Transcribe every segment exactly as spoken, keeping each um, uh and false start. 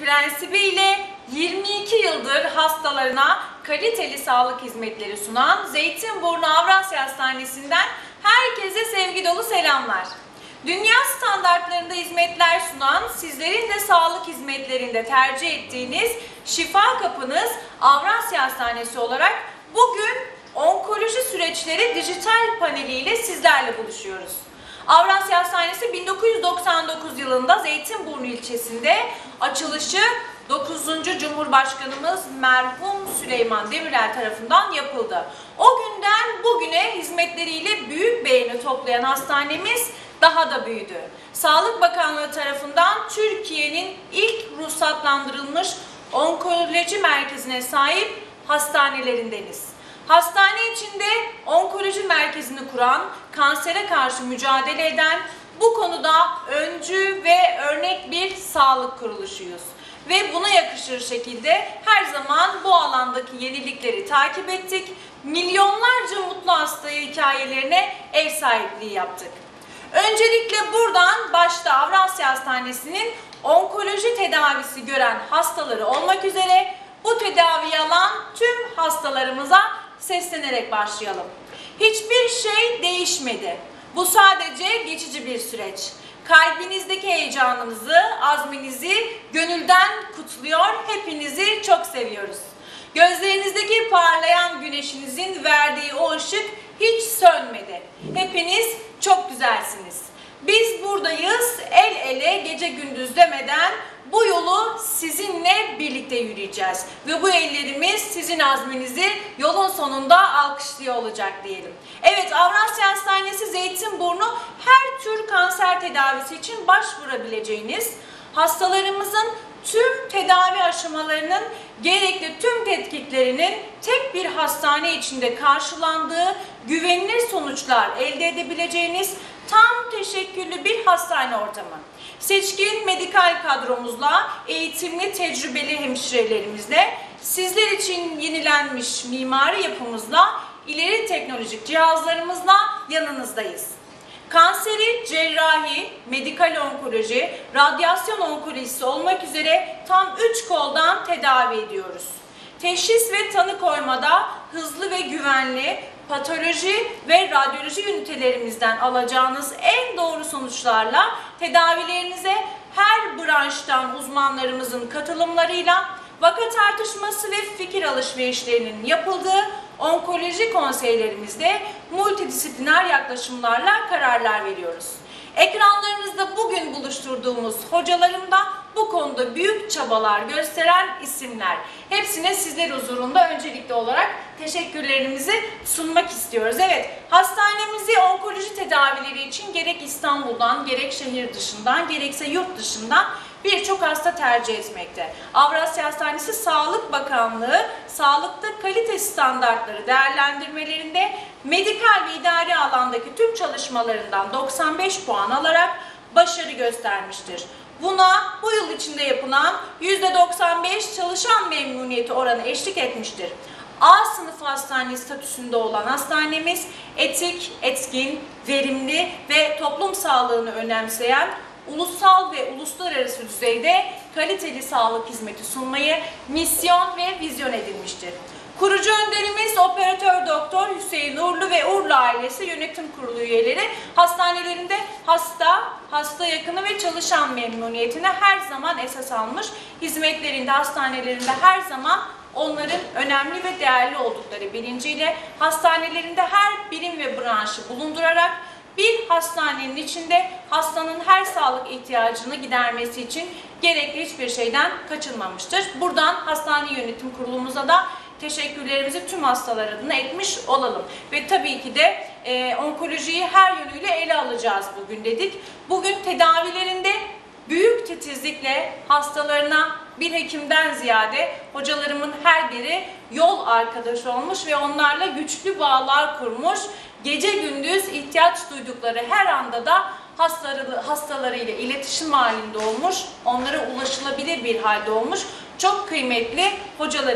prensibiyle yirmi iki yıldır hastalarına kaliteli sağlık hizmetleri sunan Zeytinburnu Avrasya Hastanesi'nden herkese sevgi dolu selamlar. Dünya standartlarında hizmetler sunan, sizlerin de sağlık hizmetlerinde tercih ettiğiniz şifa kapınız Avrasya Hastanesi olarak bugün onkoloji süreçleri dijital paneliyle sizlerle buluşuyoruz. Avrasya Hastanesi bin dokuz yüz doksan dokuz yılında Zeytinburnu ilçesinde açılışı dokuzuncu Cumhurbaşkanımız merhum Süleyman Demirel tarafından yapıldı. O günden bugüne hizmetleriyle büyük beğeni toplayan hastanemiz daha da büyüdü. Sağlık Bakanlığı tarafından Türkiye'nin ilk ruhsatlandırılmış onkoloji merkezine sahip hastanelerindeniz. Hastane içinde onkoloji merkezini kuran, kansere karşı mücadele eden, bu konuda öncü ve örnek bir sağlık kuruluşuyuz. Ve buna yakışır şekilde her zaman bu alandaki yenilikleri takip ettik. Milyonlarca mutlu hasta hikayelerine ev sahipliği yaptık. Öncelikle buradan başta Avrasya Hastanesi'nin onkoloji tedavisi gören hastaları olmak üzere bu tedaviyi alan tüm hastalarımıza seslenerek başlayalım. Hiçbir şey değişmedi. Bu sadece geçici bir süreç. Kalbinizdeki heyecanınızı, azminizi gönülden kutluyor. Hepinizi çok seviyoruz. Gözlerinizdeki parlayan güneşinizin verdiği o ışık hiç sönmedi. Hepiniz çok güzelsiniz. Biz buradayız, el ele gece gündüz demeden bu yolu sizinle birlikte yürüyeceğiz. Ve bu ellerimiz sizin azminizi yolun sonunda alkışlıyor olacak diyelim. Evet, Avrasya Hastanesi Zeytinburnu her tür kanser tedavisi için başvurabileceğiniz, hastalarımızın tüm tedavi aşamalarının gerekli tüm tetkiklerinin tek bir hastane içinde karşılandığı güvenilir sonuçlar elde edebileceğiniz tam teşekküllü bir hastane ortamı. Seçkin medikal kadromuzla, eğitimli tecrübeli hemşirelerimizle, sizler için yenilenmiş mimari yapımızla, ileri teknolojik cihazlarımızla yanınızdayız. Kanseri, cerrahi, medikal onkoloji, radyasyon onkolojisi olmak üzere tam üç koldan tedavi ediyoruz. Teşhis ve tanı koymada hızlı ve güvenli patoloji ve radyoloji ünitelerimizden alacağınız en doğru sonuçlarla tedavilerinize her branştan uzmanlarımızın katılımlarıyla vaka tartışması ve fikir alışverişlerinin yapıldığı onkoloji konseylerimizde multidisipliner yaklaşımlarla kararlar veriyoruz. Ekranlarınızda bugün buluşturduğumuz hocalarım da bu konuda büyük çabalar gösteren isimler. Hepsine sizler huzurunda öncelikli olarak teşekkürlerimizi sunmak istiyoruz. Evet, hastanemizi onkoloji tedavileri için gerek İstanbul'dan, gerek şehir dışından, gerekse yurt dışından birçok hasta tercih etmekte. Avrasya Hastanesi Sağlık Bakanlığı, sağlıkta kalite standartları değerlendirmelerinde medikal ve idari alandaki tüm çalışmalarından doksan beş puan alarak başarı göstermiştir. Buna bu yıl içinde yapılan yüzde doksan beş çalışan memnuniyeti oranı eşlik etmiştir. A sınıfı hastane statüsünde olan hastanemiz etik, etkin, verimli ve toplum sağlığını önemseyen, ulusal ve uluslararası düzeyde kaliteli sağlık hizmeti sunmayı misyon ve vizyon edinmiştir. Kurucu önderimiz Operatör Doktor Hüseyin Uğurlu ve Uğurlu ailesi yönetim kurulu üyeleri hastanelerinde hasta, hasta yakını ve çalışan memnuniyetine her zaman esas almış, hizmetlerinde, hastanelerinde her zaman onların önemli ve değerli oldukları bilinciyle hastanelerinde her birim ve branşı bulundurarak bir hastanenin içinde hastanın her sağlık ihtiyacını gidermesi için gerekli hiçbir şeyden kaçınmamıştır. Buradan hastane yönetim kurulumuza da teşekkürlerimizi tüm hastalar adına etmiş olalım. Ve tabii ki de e, onkolojiyi her yönüyle ele alacağız bugün dedik. Bugün tedavilerinde büyük titizlikle hastalarına bir hekimden ziyade hocalarımın her biri yol arkadaşı olmuş ve onlarla güçlü bağlar kurmuş. Gece gündüz ihtiyaç duydukları her anda da hastaları, hastalarıyla iletişim halinde olmuş, onlara ulaşılabilir bir halde olmuş çok kıymetli hocalarımız.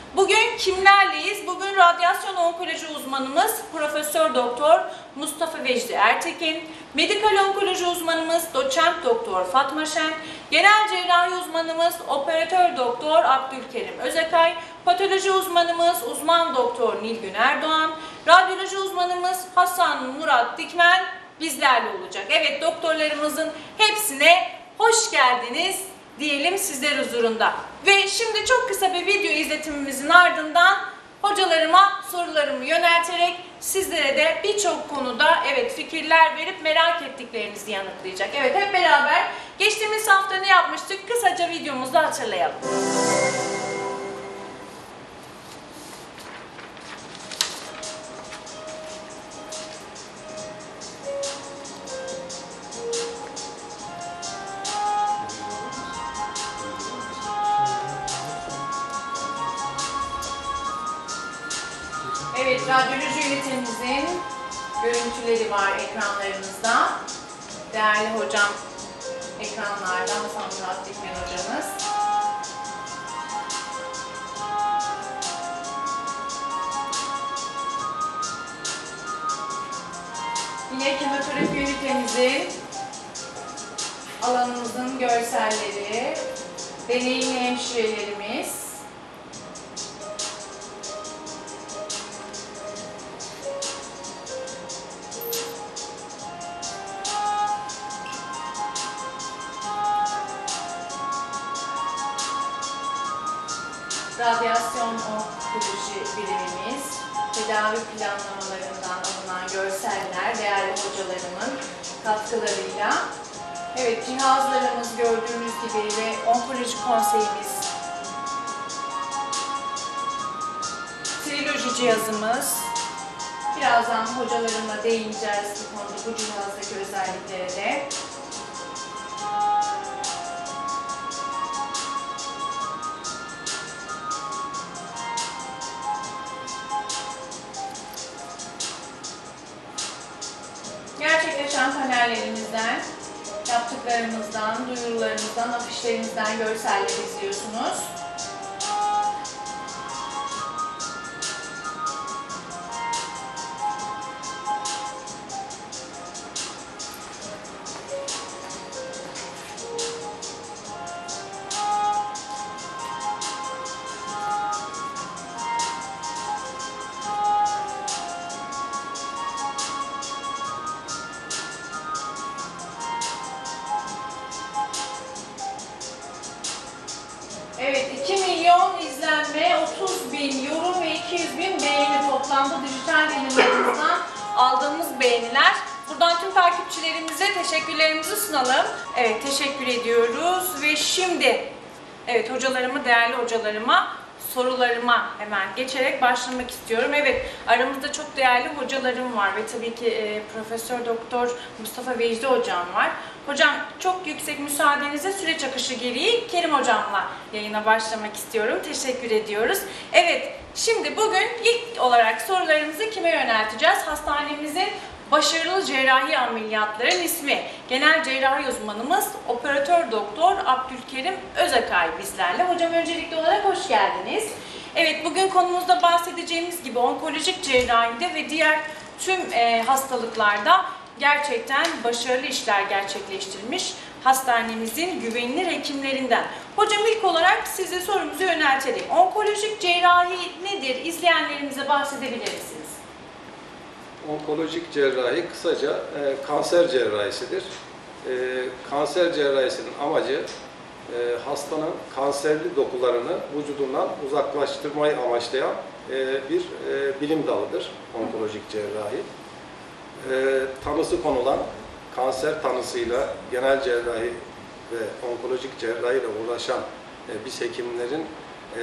Bugün kimlerleyiz? Bugün radyasyon onkoloji uzmanımız Profesör Doktor Mustafa Vecdi Ertekin, medikal onkoloji uzmanımız Doçent Doktor Fatma Şen, genel cerrahi uzmanımız Operatör Doktor Abdülkerim Özekay, patoloji uzmanımız Uzman Doktor Nilgün Erdoğan, radyoloji uzmanımız Hasan Murat Dikmen bizlerle olacak. Evet, doktorlarımızın hepsine hoş geldiniz diyelim sizler huzurunda. Ve şimdi çok kısa bir video izletimimizin ardından hocalarıma sorularımı yönelterek sizlere de birçok konuda evet fikirler verip merak ettiklerinizi yanıtlayacak. Evet, hep beraber geçtiğimiz hafta ne yapmıştık? Kısaca videomuzda hatırlayalım. Evet, radyoloji ünitemizin görüntüleri var ekranlarımızda. Değerli hocam ekranlarda, Hasan Murat Dikmen hocamız. Yine kemoterapi ünitemizin, alanımızın görselleri, deneyimli hemşirelerimiz. Radyasyon onkoloji birimimiz, tedavi planlamalarından alınan görseller, değerli hocalarımın katkılarıyla. Evet, cihazlarımız gördüğünüz gibi ve onkoloji konseyimiz, triloji cihazımız. Birazdan hocalarımla değineceğiz bu konuda, bu cihazdaki özelliklere de. Gerçekleşen panellerimizden, yaptıklarımızdan, duyurularımızdan, afişlerimizden görseller izliyorsunuz. Evet, iki milyon izlenme, otuz bin yorum ve iki yüz bin beğeni toplamda dijital yayınlarımızdan aldığımız beğeniler. Buradan tüm takipçilerimize teşekkürlerimizi sunalım. Evet, teşekkür ediyoruz ve şimdi evet hocalarıma, değerli hocalarıma, sorularıma hemen geçerek başlamak istiyorum. Evet, aramızda çok değerli hocalarım var ve tabii ki e, Profesör Doktor Mustafa Vecdi hocam var. Hocam, çok yüksek müsaadenizle süreç akışı gereği Kerim hocamla yayına başlamak istiyorum. Teşekkür ediyoruz. Evet, şimdi bugün ilk olarak sorularımızı kime yönelteceğiz? Hastanemizin başarılı cerrahi ameliyatların ismi. Genel cerrahi uzmanımız Operatör Doktor Abdülkerim Özekay bizlerle. Hocam, öncelikli olarak hoş geldiniz. Evet, bugün konumuzda bahsedeceğimiz gibi onkolojik cerrahide ve diğer tüm e, hastalıklarda gerçekten başarılı işler gerçekleştirmiş hastanemizin güvenilir hekimlerinden. Hocam, ilk olarak size sorumuzu yöneltelim. Onkolojik cerrahi nedir? İzleyenlerimize bahsedebilir misiniz? Onkolojik cerrahi kısaca e, kanser cerrahisidir. E, kanser cerrahisinin amacı e, hastanın kanserli dokularını vücudundan uzaklaştırmayı amaçlayan e, bir e, bilim dalıdır onkolojik cerrahi. E, tanısı konulan kanser tanısıyla genel cerrahi ve onkolojik cerrahi ile uğraşan e, biz hekimlerin e,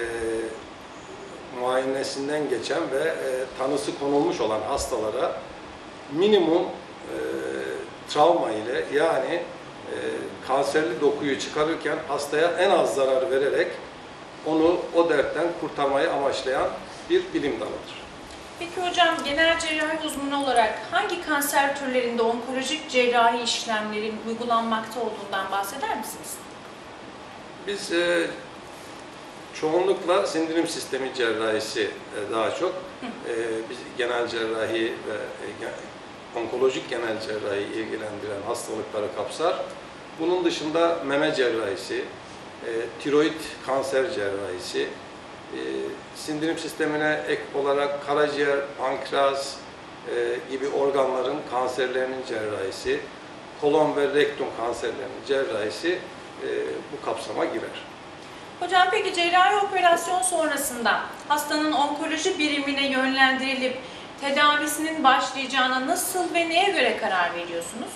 muayenesinden geçen ve e, tanısı konulmuş olan hastalara minimum e, travma ile yani e, kanserli dokuyu çıkarırken hastaya en az zarar vererek onu o dertten kurtarmayı amaçlayan bir bilim dalıdır. Peki hocam, genel cerrahi uzmanı olarak hangi kanser türlerinde onkolojik cerrahi işlemlerin uygulanmakta olduğundan bahseder misiniz? Biz e, Çoğunlukla sindirim sistemi cerrahisi e, daha çok. E, biz genel cerrahi ve e, onkolojik genel cerrahi ilgilendiren hastalıkları kapsar. Bunun dışında meme cerrahisi, e, tiroid kanser cerrahisi, e, sindirim sistemine ek olarak karaciğer, pankreas e, gibi organların kanserlerinin cerrahisi, kolon ve rektum kanserlerinin cerrahisi e, bu kapsama girer. Hocam peki cerrahi operasyon sonrasında hastanın onkoloji birimine yönlendirilip tedavisinin başlayacağına nasıl ve neye göre karar veriyorsunuz?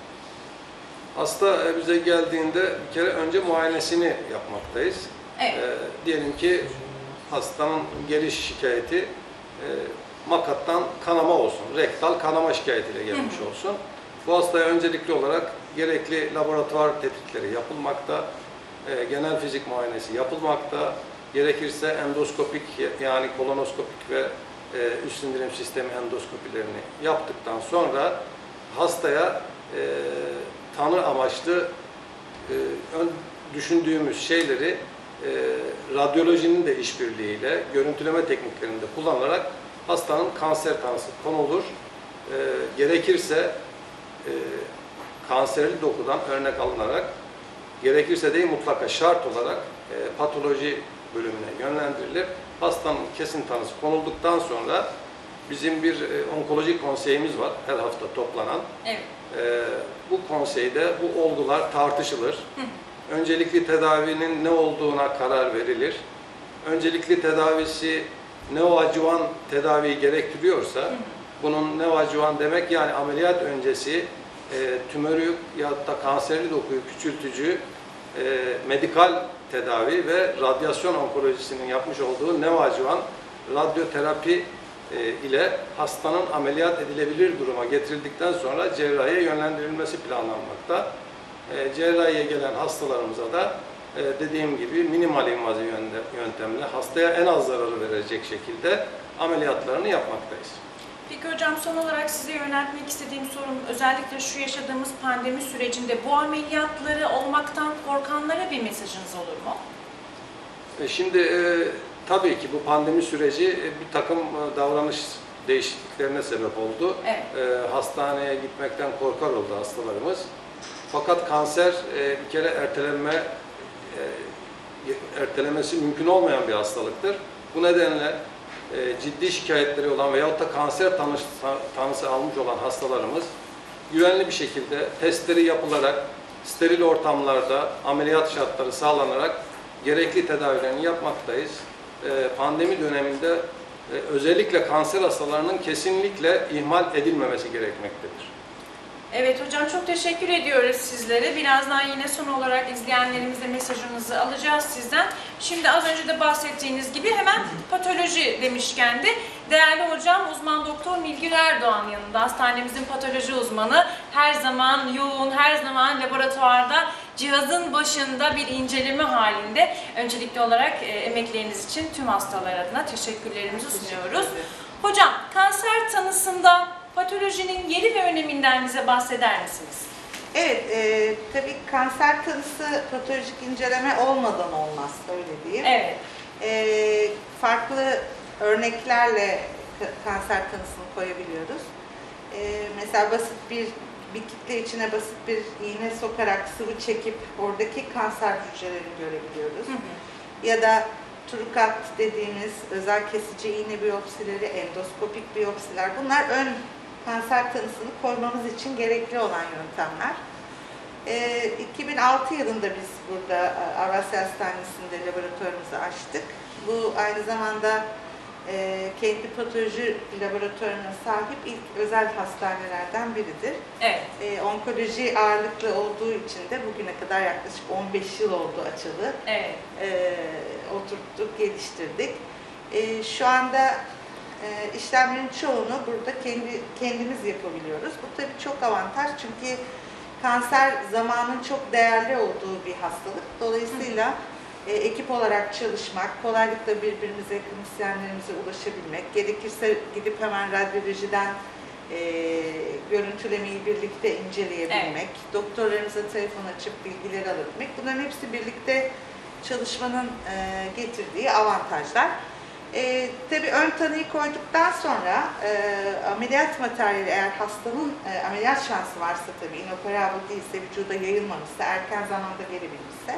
Hasta bize geldiğinde bir kere önce muayenesini yapmaktayız. Evet. E, diyelim ki hastanın geliş şikayeti e, makattan kanama olsun, rektal kanama şikayetiyle gelmiş hı hı. olsun. Bu hastaya öncelikli olarak gerekli laboratuvar tetkikleri yapılmakta, e, genel fizik muayenesi yapılmakta, gerekirse endoskopik yani kolonoskopik ve e, üst sindirim sistemi endoskopilerini yaptıktan sonra hastaya e, tanı amaçlı e, ön düşündüğümüz şeyleri e, radyolojinin de işbirliğiyle görüntüleme tekniklerinde kullanarak hastanın kanser tanısı konulur. E, gerekirse e, kanserli dokudan örnek alınarak, gerekirse de mutlaka şart olarak e, patoloji bölümüne yönlendirilir. Hastanın kesin tanısı konulduktan sonra bizim bir e, onkoloji konseyimiz var her hafta toplanan. Evet. E, bu konseyde bu olgular tartışılır. Hı. Öncelikli tedavinin ne olduğuna karar verilir. Öncelikli tedavisi neoadjuvan tedaviyi gerektiriyorsa, hı hı. bunun neoadjuvan demek yani ameliyat öncesi e, tümörü ya da kanserli dokuyu küçültücü e, medikal tedavi ve radyasyon onkolojisinin yapmış olduğu neoadjuvan radyoterapi e, ile hastanın ameliyat edilebilir duruma getirildikten sonra cerrahiye yönlendirilmesi planlanmakta. E, cerrahiye gelen hastalarımıza da e, dediğim gibi minimal invaziv yöntemle hastaya en az zararı verecek şekilde ameliyatlarını yapmaktayız. Peki hocam son olarak size yöneltmek istediğim sorum özellikle şu yaşadığımız pandemi sürecinde bu ameliyatları olmaktan korkanlara bir mesajınız olur mu? E şimdi e, tabii ki bu pandemi süreci e, bir takım e, davranış değişikliklerine sebep oldu. Evet. E, hastaneye gitmekten korkar oldu hastalarımız. Fakat kanser e, bir kere ertelenme e, ertelemesi mümkün olmayan bir hastalıktır. Bu nedenle e, ciddi şikayetleri olan veyahut da kanser tanısı, tanısı almış olan hastalarımız güvenli bir şekilde testleri yapılarak steril ortamlarda ameliyat şartları sağlanarak gerekli tedavilerini yapmaktayız. E, pandemi döneminde e, özellikle kanser hastalarının kesinlikle ihmal edilmemesi gerekmektedir. Evet hocam çok teşekkür ediyoruz sizlere. Birazdan yine son olarak izleyenlerimize mesajınızı alacağız sizden. Şimdi az önce de bahsettiğiniz gibi hemen patoloji demişken de değerli hocam uzman doktor Nilgün Erdoğan yanında hastanemizin patoloji uzmanı her zaman yoğun, her zaman laboratuvarda cihazın başında bir inceleme halinde. Öncelikli olarak e, emekleriniz için tüm hastalar adına teşekkürlerimizi sunuyoruz. Hocam kanser tanısında patolojinin yeri ve öneminden bize bahseder misiniz? Evet, e, tabii kanser tanısı patolojik inceleme olmadan olmaz, öyle diyeyim. Evet. E, farklı örneklerle kanser tanısını koyabiliyoruz. E, mesela basit bir bir kitle içine basit bir iğne sokarak sıvı çekip oradaki kanser hücrelerini görebiliyoruz. Hı hı. Ya da trukat dediğimiz özel kesici iğne biyopsileri, endoskopik biyopsiler, bunlar ön kanser tanısını koymamız için gerekli olan yöntemler. E, iki bin altı yılında biz burada Avrasya Hastanesi'nde laboratuvarımızı açtık. Bu aynı zamanda e, kendi patoloji laboratuvarına sahip ilk özel hastanelerden biridir. Evet. E, onkoloji ağırlıklı olduğu için de bugüne kadar yaklaşık on beş yıl oldu açılı. Evet. E, oturttuk, geliştirdik. E, şu anda E, işlemlerin çoğunu burada kendi kendimiz yapabiliyoruz. Bu tabii çok avantaj çünkü kanser zamanın çok değerli olduğu bir hastalık. Dolayısıyla e, ekip olarak çalışmak, kolaylıkla birbirimize, klinisyenlerimize ulaşabilmek, gerekirse gidip hemen radyolojiden e, görüntülemeyi birlikte inceleyebilmek, evet. doktorlarımıza telefon açıp bilgileri alabilmek, bunların hepsi birlikte çalışmanın e, getirdiği avantajlar. E, tabii ön tanıyı koyduktan sonra e, ameliyat materyali, eğer hastanın e, ameliyat şansı varsa, tabii inoperable değilse, vücuda yayılmamışsa, erken zamanda gelebilmişse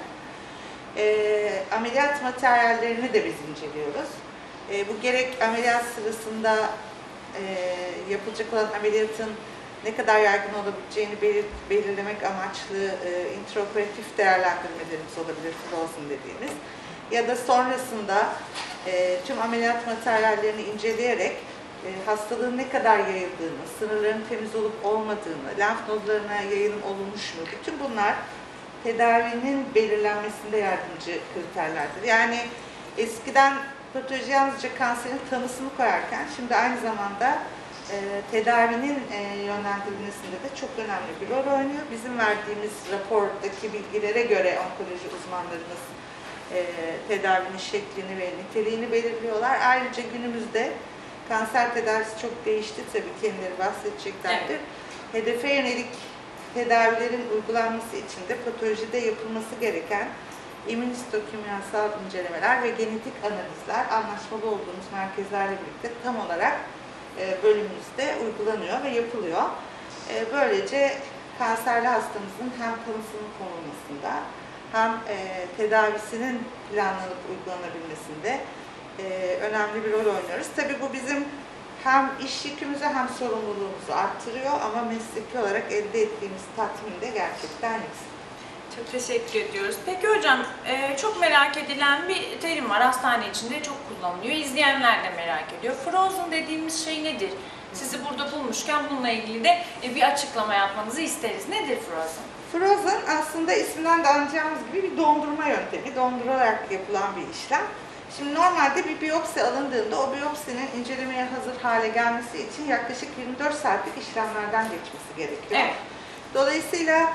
e, ameliyat materyallerini de biz inceliyoruz. E, bu gerek ameliyat sırasında e, yapılacak olan ameliyatın ne kadar yaygın olabileceğini belir, belirlemek amaçlı e, intraoperatif değerlendirmelerimiz olabilir, frozen dediğimiz. Ya da sonrasında e, tüm ameliyat materyallerini inceleyerek e, hastalığın ne kadar yayıldığını, sınırların temiz olup olmadığını, lenf nodlarına yayılım olmuş mu, bütün bunlar tedavinin belirlenmesinde yardımcı kriterlerdir. Yani eskiden patoloji yalnızca kanserin tanısını koyarken, şimdi aynı zamanda e, tedavinin e, yönlendirilmesinde de çok önemli bir rol oynuyor. Bizim verdiğimiz rapordaki bilgilere göre onkoloji uzmanlarımız e, tedavinin şeklini ve niteliğini belirliyorlar. Ayrıca günümüzde kanser tedavisi çok değişti, tabii kendileri bahsedeceklerdir. Evet. Hedefe yönelik tedavilerin uygulanması için de patolojide yapılması gereken immünistokimyasal incelemeler ve genetik analizler anlaşmalı olduğumuz merkezlerle birlikte tam olarak e, bölümümüzde uygulanıyor ve yapılıyor. E, böylece kanserli hastamızın hem tanısının konulmasında hem e, tedavisinin planlanıp uygulanabilmesinde e, önemli bir rol oynuyoruz. Tabii bu bizim hem iş yükümüzü hem sorumluluğumuzu arttırıyor ama mesleki olarak elde ettiğimiz tatmin de gerçekten yüksek. Çok teşekkür ediyoruz. Peki hocam, e, çok merak edilen bir terim var. Hastane içinde çok kullanılıyor. İzleyenler de merak ediyor. Frozen dediğimiz şey nedir? Sizi burada bulmuşken bununla ilgili de e, bir açıklama yapmanızı isteriz. Nedir Frozen? Frozen aslında isminden de anlayacağımız gibi bir dondurma yöntemi. Dondurularak yapılan bir işlem. Şimdi normalde bir biyopsi alındığında o biyopsinin incelemeye hazır hale gelmesi için yaklaşık yirmi dört saatlik işlemlerden geçmesi gerekiyor. Evet. Dolayısıyla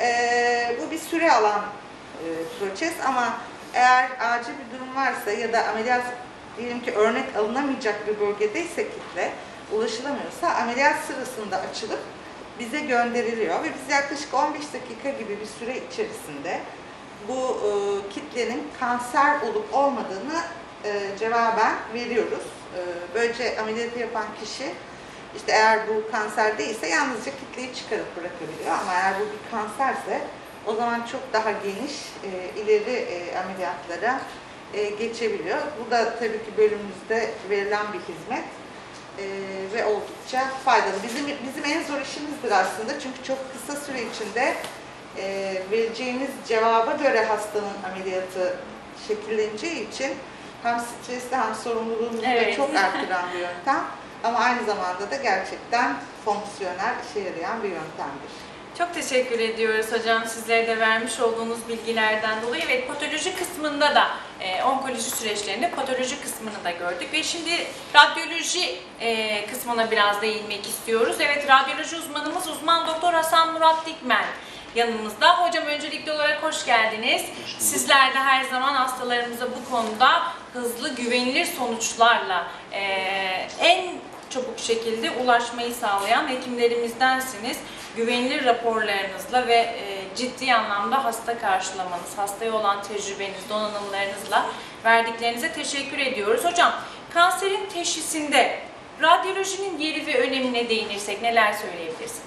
e, bu bir süre alan e, proses ama eğer acil bir durum varsa ya da ameliyat diyelim ki örnek alınamayacak bir bölgedeyse kitle ulaşılamıyorsa ameliyat sırasında açılıp bize gönderiliyor ve biz yaklaşık on beş dakika gibi bir süre içerisinde bu e, kitlenin kanser olup olmadığını e, cevaben veriyoruz. E, böylece ameliyatı yapan kişi işte eğer bu kanser değilse yalnızca kitleyi çıkarıp bırakabiliyor ama eğer bu bir kanserse o zaman çok daha geniş e, ileri e, ameliyatlara e, geçebiliyor. Bu da tabii ki bölümümüzde verilen bir hizmet e, ve oldukça faydalı. Bizim bizim en zor işimizdir aslında çünkü çok kısa süre içinde E, vereceğiniz cevaba göre hastanın ameliyatı şekilleneceği için hem stresli hem sorumluluğumuzu evet. da çok arttıran bir yöntem ama aynı zamanda da gerçekten fonksiyonel, işe yarayan bir yöntemdir. Çok teşekkür ediyoruz hocam sizlere de vermiş olduğunuz bilgilerden dolayı. Evet, patoloji kısmında da e, onkoloji süreçlerinde patoloji kısmını da gördük ve şimdi radyoloji e, kısmına biraz değinmek istiyoruz. Evet, radyoloji uzmanımız uzman doktor Hasan Murat Dikmen yanımızda. Hocam öncelikli olarak hoş geldiniz. Sizler de her zaman hastalarımıza bu konuda hızlı, güvenilir sonuçlarla e, en çabuk şekilde ulaşmayı sağlayan hekimlerimizdensiniz. Güvenilir raporlarınızla ve e, ciddi anlamda hasta karşılamanız, hastaya olan tecrübeniz, donanımlarınızla verdiklerinize teşekkür ediyoruz. Hocam, kanserin teşhisinde radyolojinin yeri ve önemine değinirsek neler söyleyebilirsiniz?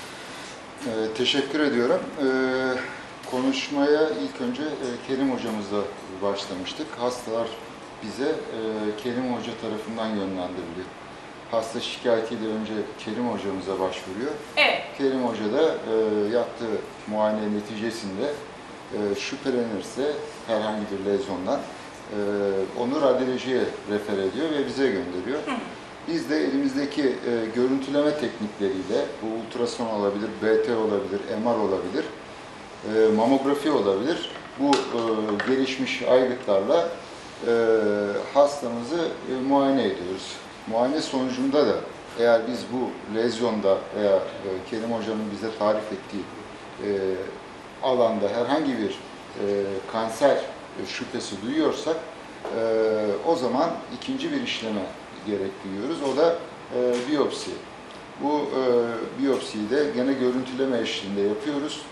Ee, teşekkür ediyorum. Ee, konuşmaya ilk önce e, Kerim hocamızla başlamıştık. Hastalar bize e, Kerim hoca tarafından yönlendiriliyor. Hasta şikayetiyle önce Kerim hocamıza başvuruyor. Evet. Kerim hoca da e, yaptığı muayene neticesinde e, şüphelenirse herhangi bir lezyondan e, onu radyolojiye refer ediyor ve bize gönderiyor. Hı. Biz de elimizdeki e, görüntüleme teknikleriyle, bu ultrason olabilir, B T olabilir, M R olabilir, e, mamografi olabilir, bu e, gelişmiş aygıtlarla e, hastamızı e, muayene ediyoruz. Muayene sonucunda da eğer biz bu lezyonda veya e, Kerim Hoca'nın bize tarif ettiği e, alanda herhangi bir e, kanser e, şüphesi duyuyorsak e, o zaman ikinci bir işleme gerek duyuyoruz. O da e, biyopsi. Bu e, biyopsiyi de gene görüntüleme eşliğinde yapıyoruz.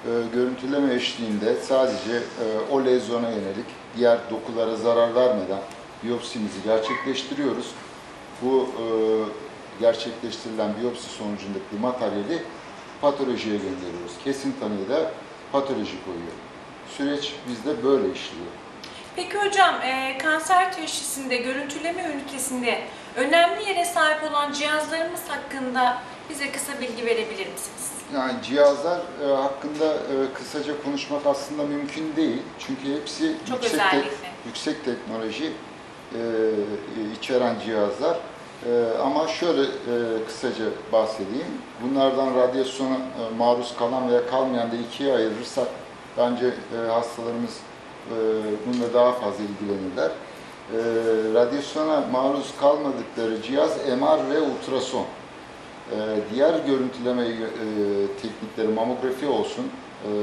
görüntüleme eşliğinde sadece e, o lezyona yönelik diğer dokulara zarar vermeden biyopsimizi gerçekleştiriyoruz. Bu e, gerçekleştirilen biyopsi sonucundaki materyali patolojiye gönderiyoruz. Kesin tanıyı da patoloji koyuyor. Süreç bizde böyle işliyor. Peki hocam, e, kanser teşhisinde, görüntüleme ünitesinde önemli yere sahip olan cihazlarımız hakkında bize kısa bilgi verebilir misiniz? Yani cihazlar e, hakkında e, kısaca konuşmak aslında mümkün değil. Çünkü hepsi Çok yüksek, tek, özellikle. yüksek teknoloji e, içeren cihazlar. E, ama şöyle e, kısaca bahsedeyim. Bunlardan radyasyona e, maruz kalan veya kalmayan da ikiye ayırırsak bence e, hastalarımız e, bununla daha fazla ilgilenirler. E, radyasyona maruz kalmadıkları cihaz M R ve ultrason. Ee, diğer görüntüleme e, teknikleri, mamografi olsun, e,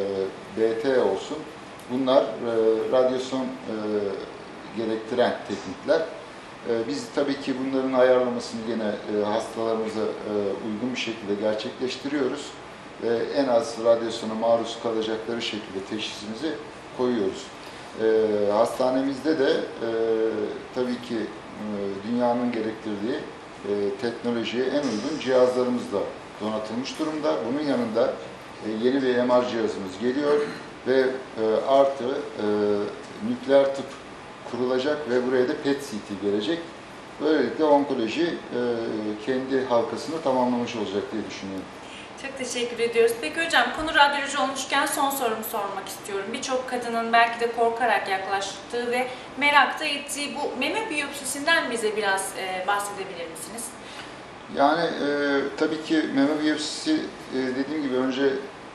B T olsun, bunlar e, radyasyon e, gerektiren teknikler. E, biz tabii ki bunların ayarlamasını yine e, hastalarımıza e, uygun bir şekilde gerçekleştiriyoruz. Ve en az radyasyona maruz kalacakları şekilde teşhisimizi koyuyoruz. E, hastanemizde de e, tabii ki e, dünyanın gerektirdiği E, teknolojiye en uygun cihazlarımız da donatılmış durumda. Bunun yanında e, yeni bir M R cihazımız geliyor ve e, artı e, nükleer tıp kurulacak ve buraya da P E T C T gelecek. Böylelikle onkoloji e, kendi halkasını tamamlamış olacak diye düşünüyorum. Çok teşekkür ediyoruz. Peki hocam, konu radyoloji olmuşken son sorumu sormak istiyorum. Birçok kadının belki de korkarak yaklaştığı ve merakta ettiği bu meme biyopsisinden bize biraz e, bahsedebilir misiniz? Yani e, tabii ki meme biyopsisi e, dediğim gibi önce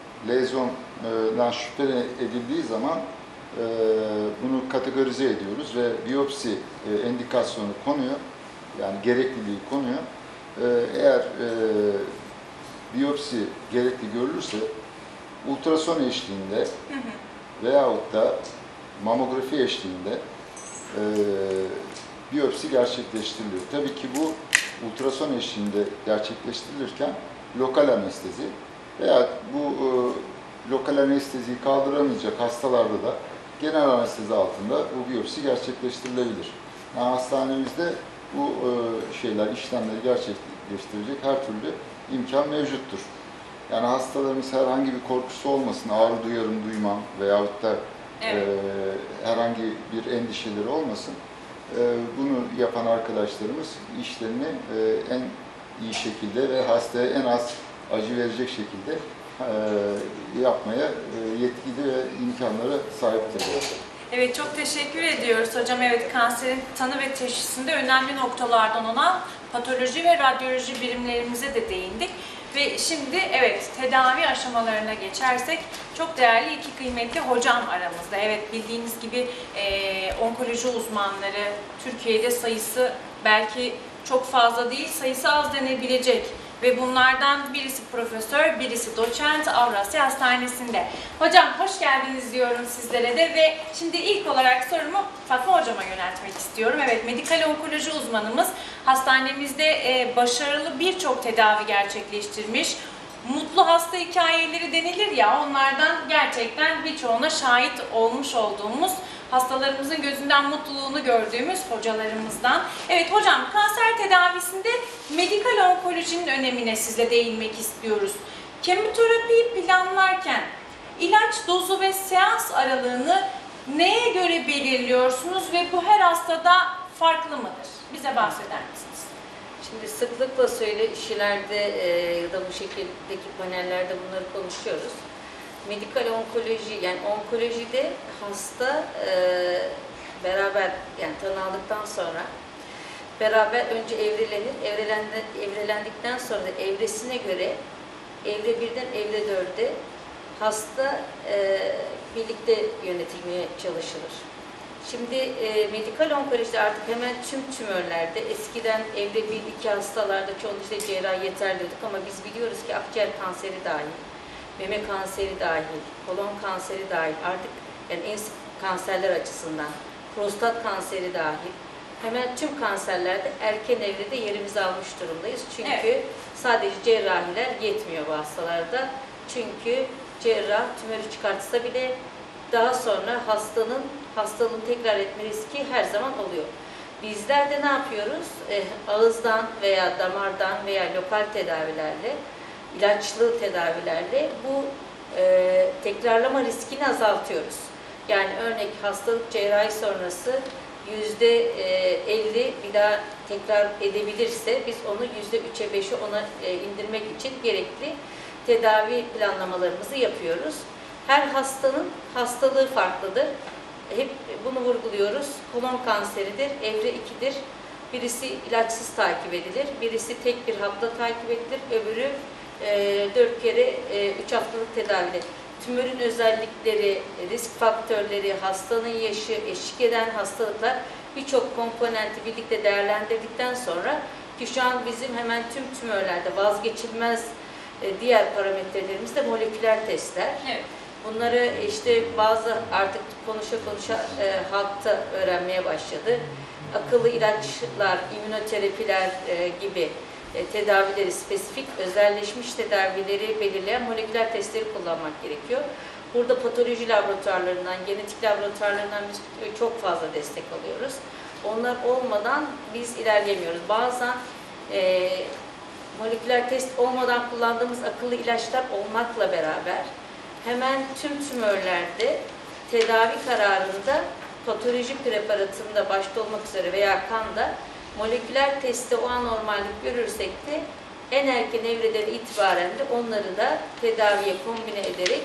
lezyondan şüphe edildiği zaman e, bunu kategorize ediyoruz ve biyopsi e, endikasyonu konuyor. Yani gerekliliği konuyor. E, eğer e, biyopsi gerekli görülürse ultrason eşliğinde hı hı. veyahut da mamografi eşliğinde e, biyopsi gerçekleştiriliyor. Tabii ki bu ultrason eşliğinde gerçekleştirilirken lokal anestezi veya bu e, lokal anesteziyi kaldıramayacak hastalarda da genel anestezi altında bu biyopsi gerçekleştirilebilir. Yani hastanemizde bu e, şeyler, işlemleri gerçekleştirecek her türlü imkan mevcuttur. Yani hastalarımız herhangi bir korkusu olmasın, ağrı duyarım, duymam veyahut da evet. e, herhangi bir endişeleri olmasın. E, bunu yapan arkadaşlarımız işlerini e, en iyi şekilde ve hastaya en az acı verecek şekilde e, yapmaya e, yetkili ve imkanlara sahiptir. Evet, çok teşekkür ediyoruz hocam. Evet, kanserin tanı ve teşhisinde önemli noktalardan olan patoloji ve radyoloji birimlerimize de değindik. Ve şimdi evet, tedavi aşamalarına geçersek çok değerli iki kıymetli hocam aramızda. Evet, bildiğiniz gibi e, onkoloji uzmanları Türkiye'de sayısı belki çok fazla değil, sayısı az denebilecek. Ve bunlardan birisi profesör, birisi doçent Avrasya Hastanesi'nde. Hocam hoş geldiniz diyorum sizlere de ve şimdi ilk olarak sorumu Fatma Hocam'a yöneltmek istiyorum. Evet, medikal onkoloji uzmanımız hastanemizde e, başarılı birçok tedavi gerçekleştirmiş. Mutlu hasta hikayeleri denilir ya, onlardan gerçekten birçoğuna şahit olmuş olduğumuz, hastalarımızın gözünden mutluluğunu gördüğümüz hocalarımızdan. Evet hocam, kanser tedavisinde medikal onkolojinin önemine sizle değinmek istiyoruz. Kemoterapiyi planlarken ilaç dozu ve seans aralığını neye göre belirliyorsunuz ve bu her hastada farklı mıdır? Bize bahseder misiniz? Şimdi sıklıkla söyleşilerde e, ya da bu şekildeki panellerde bunları konuşuyoruz. Medikal onkoloji, yani onkolojide hasta e, beraber, yani tanı aldıktan sonra beraber önce evrelenir, Evrelendi, evrelendikten sonra da evresine göre evre birden evre dörde hasta e, birlikte yönetilmeye çalışılır. Şimdi e, medikal onkolojide artık hemen tüm tümörlerde, eskiden evre bir iki hastalarda çoğunlukla cerrahi yeter diyorduk ama biz biliyoruz ki akciğer kanseri dahil, meme kanseri dahil, kolon kanseri dahil, artık yani en sık kanserler açısından prostat kanseri dahil, hemen tüm kanserlerde erken evrede yerimizi almış durumdayız. Çünkü evet. sadece cerrahiler yetmiyor bu hastalarda. Çünkü cerrah tümörü çıkartsa bile daha sonra hastanın hastalığını tekrar etme riski her zaman oluyor. Bizler de ne yapıyoruz? E, ağızdan veya damardan veya lokal tedavilerle, ilaçlı tedavilerle bu e, tekrarlama riskini azaltıyoruz. Yani örnek hastalık cerrahi sonrası yüzde elli bir daha tekrar edebilirse biz onu yüzde üçe beşe ona e, indirmek için gerekli tedavi planlamalarımızı yapıyoruz. Her hastanın hastalığı farklıdır. Hep bunu vurguluyoruz. Kolon kanseridir, evre ikidir. Birisi ilaçsız takip edilir, birisi tek bir hapla takip edilir, öbürü e, dört kere e, üç haftalık tedavide. Tümörün özellikleri, risk faktörleri, hastanın yaşı, eşlik eden hastalıklar birçok komponenti birlikte değerlendirdikten sonra ki şu an bizim hemen tüm tümörlerde vazgeçilmez e, diğer parametrelerimiz de moleküler testler. Evet. Bunları işte bazı artık konuşa konuşa e, halkta öğrenmeye başladı. Akıllı ilaçlar, immünoterapiler e, gibi e, tedavileri, spesifik özelleşmiş tedavileri belirleyen moleküler testleri kullanmak gerekiyor. Burada patoloji laboratuvarlarından, genetik laboratuvarlarından biz çok fazla destek alıyoruz. Onlar olmadan biz ilerleyemiyoruz. Bazen e, moleküler test olmadan kullandığımız akıllı ilaçlar olmakla beraber hemen tüm tümörlerde tedavi kararında patoloji preparatında başta olmak üzere veya kanda moleküler testte o anormallik görürsek de en erken evreden itibaren de onları da tedaviye kombine ederek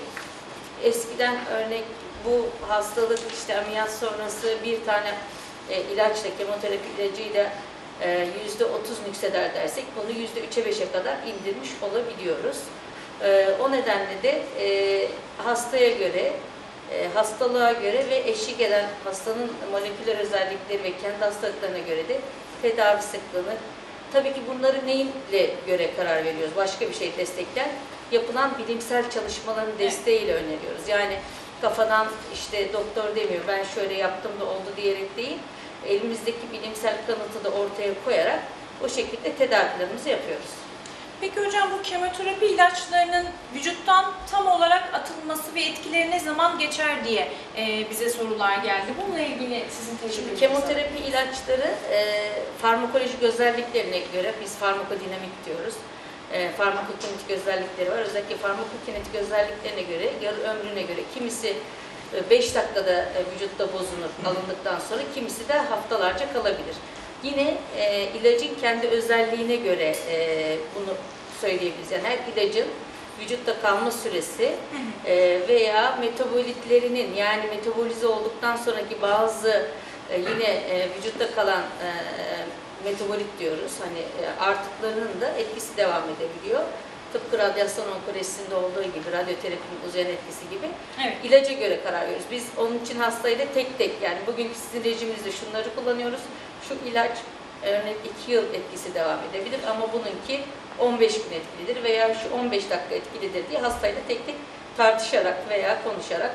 eskiden örnek bu hastalık işte ameliyat sonrası bir tane e, ilaçla kemoterapi ilacıyla e, yüzde otuz nükseder dersek bunu yüzde üçe beşe kadar indirmiş olabiliyoruz. E, o nedenle de e, hastaya göre E, hastalığa göre ve eşlik eden hastanın moleküler özellikleri ve kendi hastalıklarına göre de tedavi sıklığını, tabii ki bunları neyle göre karar veriyoruz? Başka bir şey destekler. Yapılan bilimsel çalışmaların desteğiyle öneriyoruz. Yani kafadan işte doktor demiyor, ben şöyle yaptım da oldu diyerek değil, elimizdeki bilimsel kanıtı da ortaya koyarak o şekilde tedavi planımızı yapıyoruz. Peki hocam, bu kemoterapi ilaçlarının vücuttan tam olarak atılması ve etkileri ne zaman geçer diye e, bize sorular geldi. Bununla ilgili sizin tecrübeniz. Kemoterapi ilaçları e, farmakolojik özelliklerine göre, biz farmakodinamik diyoruz. E, farmakokinetik özellikleri var. Özellikle farmakokinetik özelliklerine göre, yarı ömrüne göre kimisi beş dakikada e, vücutta bozulur alındıktan sonra, kimisi de haftalarca kalabilir. Yine e, ilacın kendi özelliğine göre e, bunu söyleyebiliriz. Yani her ilacın vücutta kalma süresi e, veya metabolitlerinin, yani metabolize olduktan sonraki bazı e, yine e, vücutta kalan e, metabolit diyoruz. Hani e, artıklarının da etkisi devam edebiliyor. Tıpkı radyasyon onkolojisinde olduğu gibi, radyoterapinin uzayan etkisi gibi. Evet. İlaca göre karar veriyoruz. Biz onun için hastayla tek tek, yani bugünkü sizin rejiminizde şunları kullanıyoruz. Şu ilaç örneğin iki yıl etkisi devam edebilir ama bununki on beş gün etkilidir veya şu on beş dakika etkilidir diye hastayla tek tek tartışarak veya konuşarak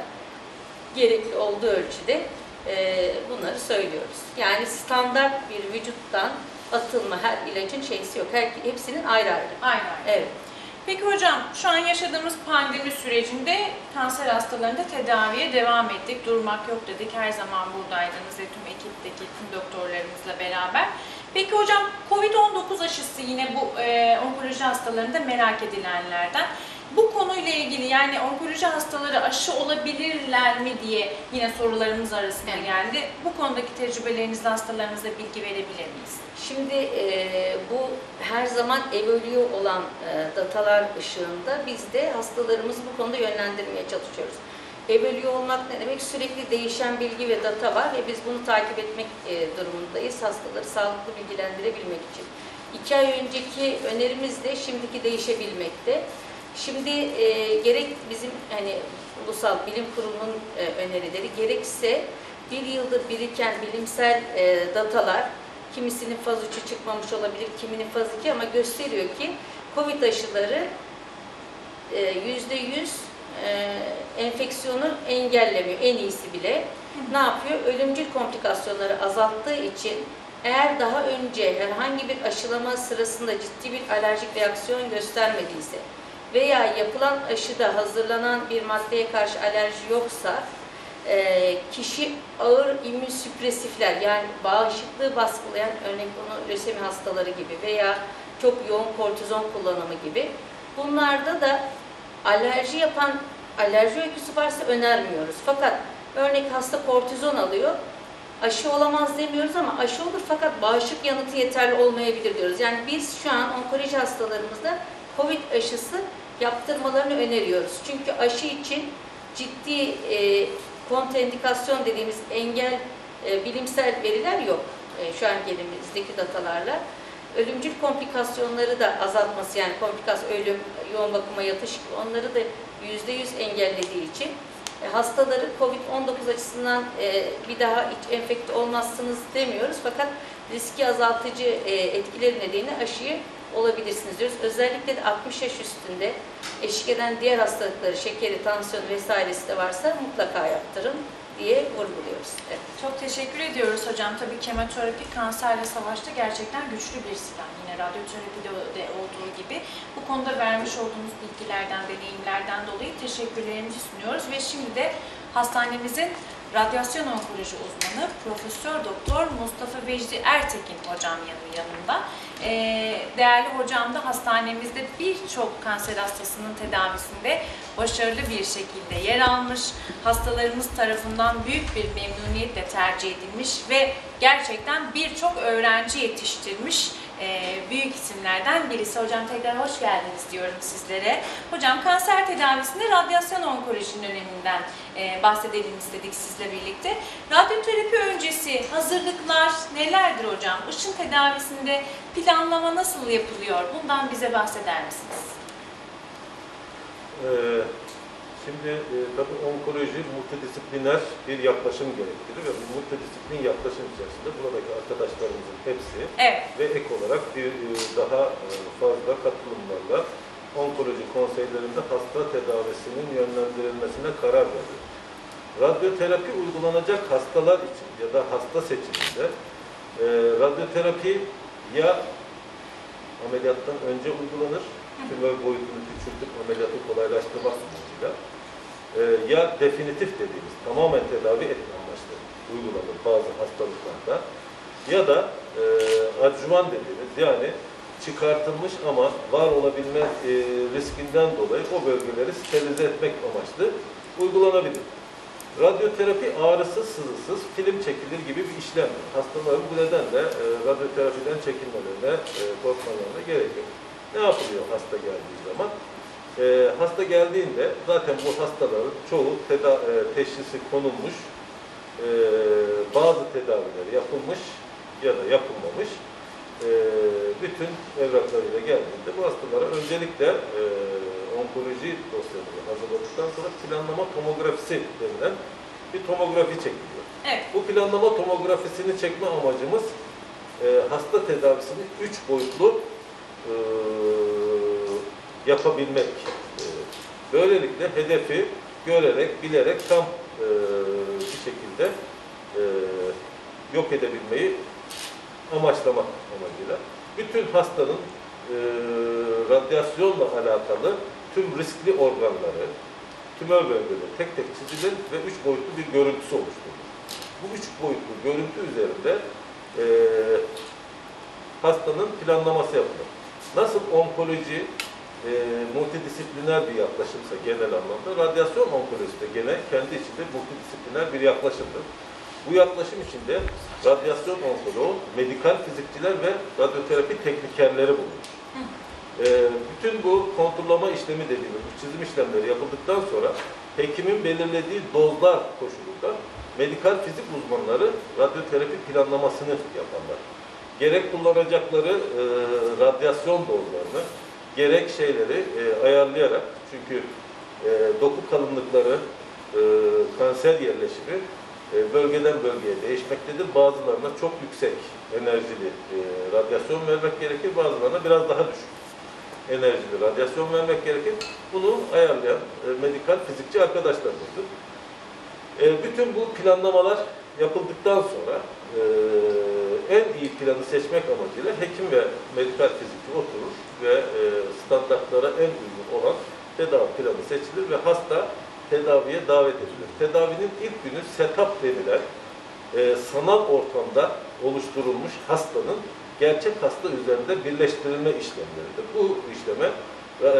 gerekli olduğu ölçüde e, bunları söylüyoruz. Yani standart bir vücuttan atılma her ilacın şeysi yok. Her, hepsinin ayrı ayrı. Aynen. Evet. Peki hocam, şu an yaşadığımız pandemi sürecinde kanser hastalarında tedaviye devam ettik. Durmak yok dedik. Her zaman buradaydınız ve tüm ekipteki tüm doktorlarımızla beraber. Peki hocam, kovid on dokuz aşısı yine bu e, onkoloji hastalarında merak edilenlerden. Bu konuyla ilgili, yani onkoloji hastaları aşı olabilirler mi diye yine sorularımız arasında geldi. Bu konudaki tecrübelerinizle hastalarınıza bilgi verebilir miyiz? Şimdi e, bu her zaman evolüyor olan e, datalar ışığında biz de hastalarımızı bu konuda yönlendirmeye çalışıyoruz. Evolüyor olmak ne demek? Sürekli değişen bilgi ve data var ve biz bunu takip etmek e, durumundayız hastaları sağlıklı bilgilendirebilmek için. İki ay önceki önerimiz de şimdiki değişebilmekte. Şimdi e, gerek bizim hani Ulusal Bilim Kurulu'nun e, önerileri, gerekse bir yıldır biriken bilimsel e, datalar, kimisinin faz üçü çıkmamış olabilir, kiminin faz iki, ama gösteriyor ki Covid aşıları yüzde yüz enfeksiyonu engellemiyor, en iyisi bile. Ne yapıyor? Ölümcül komplikasyonları azalttığı için eğer daha önce herhangi bir aşılama sırasında ciddi bir alerjik reaksiyon göstermediyse veya yapılan aşıda hazırlanan bir maddeye karşı alerji yoksa, e, kişi ağır immünsüpresifler, yani bağışıklığı baskılayan, örnek bunu lösemi hastaları gibi veya çok yoğun kortizon kullanımı gibi, bunlarda da alerji yapan, alerji öyküsü varsa önermiyoruz. Fakat örnek hasta kortizon alıyor, aşı olamaz demiyoruz ama aşı olur fakat bağışıklık yanıtı yeterli olmayabilir diyoruz. Yani biz şu an onkoloji hastalarımızda COVID aşısı yaptırmalarını öneriyoruz. Çünkü aşı için ciddi e, kontraindikasyon dediğimiz engel, e, bilimsel veriler yok e, şu an elimizdeki datalarla. Ölümcül komplikasyonları da azaltması, yani komplikasyon, ölüm, yoğun bakıma yatış, onları da yüzde yüz engellediği için e, hastaları COVID on dokuz açısından e, bir daha hiç enfekte olmazsınız demiyoruz. Fakat riski azaltıcı e, etkileri nedeniyle aşıyı olabilirsiniz diyoruz. Özellikle de altmış yaş üstünde eşlik eden diğer hastalıkları, şekeri, tansiyon vesairesi de varsa mutlaka yaptırın diye vurguluyoruz. Evet. Çok teşekkür ediyoruz hocam. Tabii kemoterapi kanserle savaşta gerçekten güçlü bir silah. Yine radyoterapide de olduğu gibi. Bu konuda vermiş olduğunuz bilgilerden, deneyimlerden dolayı teşekkürlerimizi sunuyoruz. Ve şimdi de hastanemizin radyasyon onkoloji uzmanı Profesör Doktor Mustafa Vecdi Ertekin hocam yanında. Ee, değerli hocam da hastanemizde birçok kanser hastasının tedavisinde başarılı bir şekilde yer almış, hastalarımız tarafından büyük bir memnuniyetle tercih edilmiş ve gerçekten birçok öğrenci yetiştirmiş e, büyük isimlerden birisi. Hocam tekrar hoş geldiniz diyorum sizlere. Hocam kanser tedavisinde radyasyon onkolojinin öneminden e, bahsedelim istedik sizle birlikte. Radyoterapi öncesi hazırlıklar nelerdir hocam? Işın tedavisinde planlama nasıl yapılıyor? Bundan bize bahseder misiniz? Ee, şimdi e, tabii onkoloji multidisipliner bir yaklaşım gerektirir ve bu multidisiplin yaklaşım içerisinde buradaki arkadaşlarımızın hepsi Evet. ve ek olarak bir e, daha e, fazla katılımlarla onkoloji konseylerinde hasta tedavisinin yönlendirilmesine karar veriyor. Radyoterapi uygulanacak hastalar için ya da hasta seçiminde e, radyoterapi ya ameliyattan önce uygulanır, tümör boyutunu küçültüp ameliyatı kolaylaştırmak amacıyla, e, ya definitif dediğimiz tamamen tedavi etme amaçlı uygulanır bazı hastalıklarda, ya da e, adjuvan dediğimiz, yani çıkartılmış ama var olabilme e, riskinden dolayı o bölgeleri sterilize etmek amaçlı uygulanabilir. Radyoterapi ağrısız, sızısız, film çekilir gibi bir işlemdir. Hastaların bu nedenle e, radyoterapiden çekinmelerine, e, korkmalarına gerek yok. Ne yapılıyor hasta geldiği zaman? E, hasta geldiğinde zaten bu hastaların çoğu teda e, teşhisi konulmuş, e, bazı tedavileri yapılmış ya da yapılmamış. E, bütün evraklarıyla geldiğinde bu hastalara öncelikle e, onkoloji dosyaları hazırladıktan sonra planlama tomografisi denilen bir tomografi çekiliyor. Evet. Bu planlama tomografisini çekme amacımız e, hasta tedavisini üç boyutlu e, yapabilmek. E, böylelikle hedefi görerek, bilerek tam e, bir şekilde e, yok edebilmeyi amaçlamak amacıyla. Bütün hastanın e, radyasyonla alakalı tüm riskli organları, tümör bölgeleri tek tek çizilir ve üç boyutlu bir görüntüsü oluşturulur. Bu üç boyutlu görüntü üzerinde e, hastanın planlaması yapılır. Nasıl onkoloji e, multidisipliner bir yaklaşımsa genel anlamda, radyasyon onkolojisi de gene kendi içinde multidisipliner bir yaklaşımdır. Bu yaklaşım içinde radyasyon onkoloğu, medikal fizikçiler ve radyoterapi teknikerleri bulunur. Ee, bütün bu konturlama işlemi dediğimiz, bu çizim işlemleri yapıldıktan sonra hekimin belirlediği dozlar koşulunda medikal fizik uzmanları radyoterapi planlamasını yaparlar. Gerek kullanacakları e, radyasyon dozlarını, gerek şeyleri e, ayarlayarak, çünkü e, doku kalınlıkları, e, kanser yerleşimi e, bölgeden bölgeye değişmektedir. Bazılarına çok yüksek enerjili e, radyasyon vermek gerekir, bazılarına biraz daha düşük enerjili radyasyon vermek gerekir. Bunu ayarlayan e, medikal fizikçi arkadaşlarımızdır. E, bütün bu planlamalar yapıldıktan sonra e, en iyi planı seçmek amacıyla hekim ve medikal fizikçi oturur ve e, standartlara en uygun olan tedavi planı seçilir ve hasta tedaviye davet edilir. Tedavinin ilk günü setup denilen e, sanal ortamda oluşturulmuş hastanın gerçek hasta üzerinde birleştirilme işlemleridir. Bu işleme e,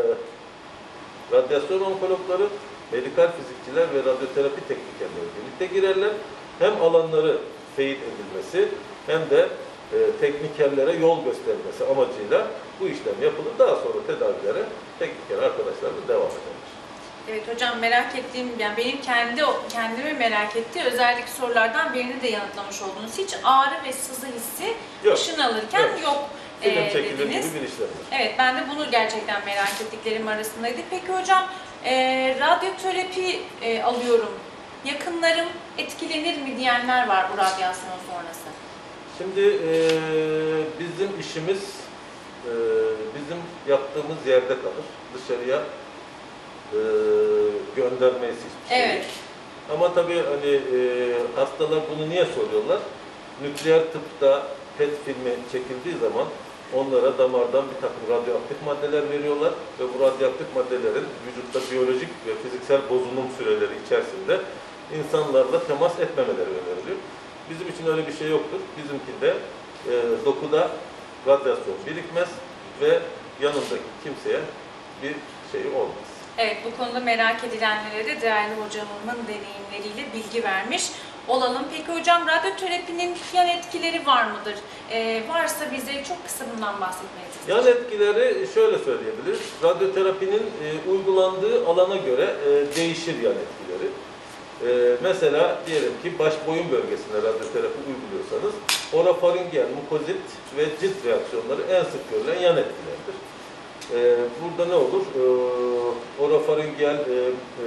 radyasyon onkologları, medikal fizikçiler ve radyoterapi teknikerleri birlikte girerler. Hem alanları teyit edilmesi hem de e, teknikerlere yol göstermesi amacıyla bu işlem yapılır. Daha sonra tedavilere tekniker arkadaşlarla devam eder. Evet hocam, merak ettiğim, yani benim kendi kendimi merak ettiği özellik sorulardan birini de yanıtlamış oldunuz. Hiç ağrı ve sızı hissi Yok. ışın alırken Yok. yok Film e, çekilir gibi dediniz. bir işlemdir. Evet, ben de bunu gerçekten merak ettiklerim arasındaydı. Peki hocam, e, radyoterapi e, alıyorum, yakınlarım etkilenir mi diyenler var bu radyasyon sonrası. Şimdi e, bizim işimiz e, bizim yaptığımız yerde kalır. Dışarıya e, göndermeyiz hiçbir şey. Evet. Ama tabii hani e, hastalar bunu niye soruyorlar? Nükleer tıpta P E T filmi çekildiği zaman onlara damardan bir takım radyoaktif maddeler veriyorlar ve bu radyoaktif maddelerin vücutta biyolojik ve fiziksel bozulum süreleri içerisinde insanlarla temas etmemeleri öneriliyor. Bizim için öyle bir şey yoktur. Bizimkinde e, dokuda radyasyon birikmez ve yanındaki kimseye bir şey olmaz. Evet, bu konuda merak edilenlere de değerli hocamın deneyimleriyle bilgi vermiş olalım. Peki hocam, radyoterapinin yan etkileri var mıdır? Ee, varsa bize çok kısa bundan bahsetmenizi Yan etkileri şöyle söyleyebiliriz. Radyoterapinin e, uygulandığı alana göre e, değişir yan etkileri. E, mesela diyelim ki baş boyun bölgesine radyoterapi uyguluyorsanız orofaringel, mukozit ve cilt reaksiyonları en sık görülen yan etkilerdir. E, burada ne olur? E, orofaringel e, e,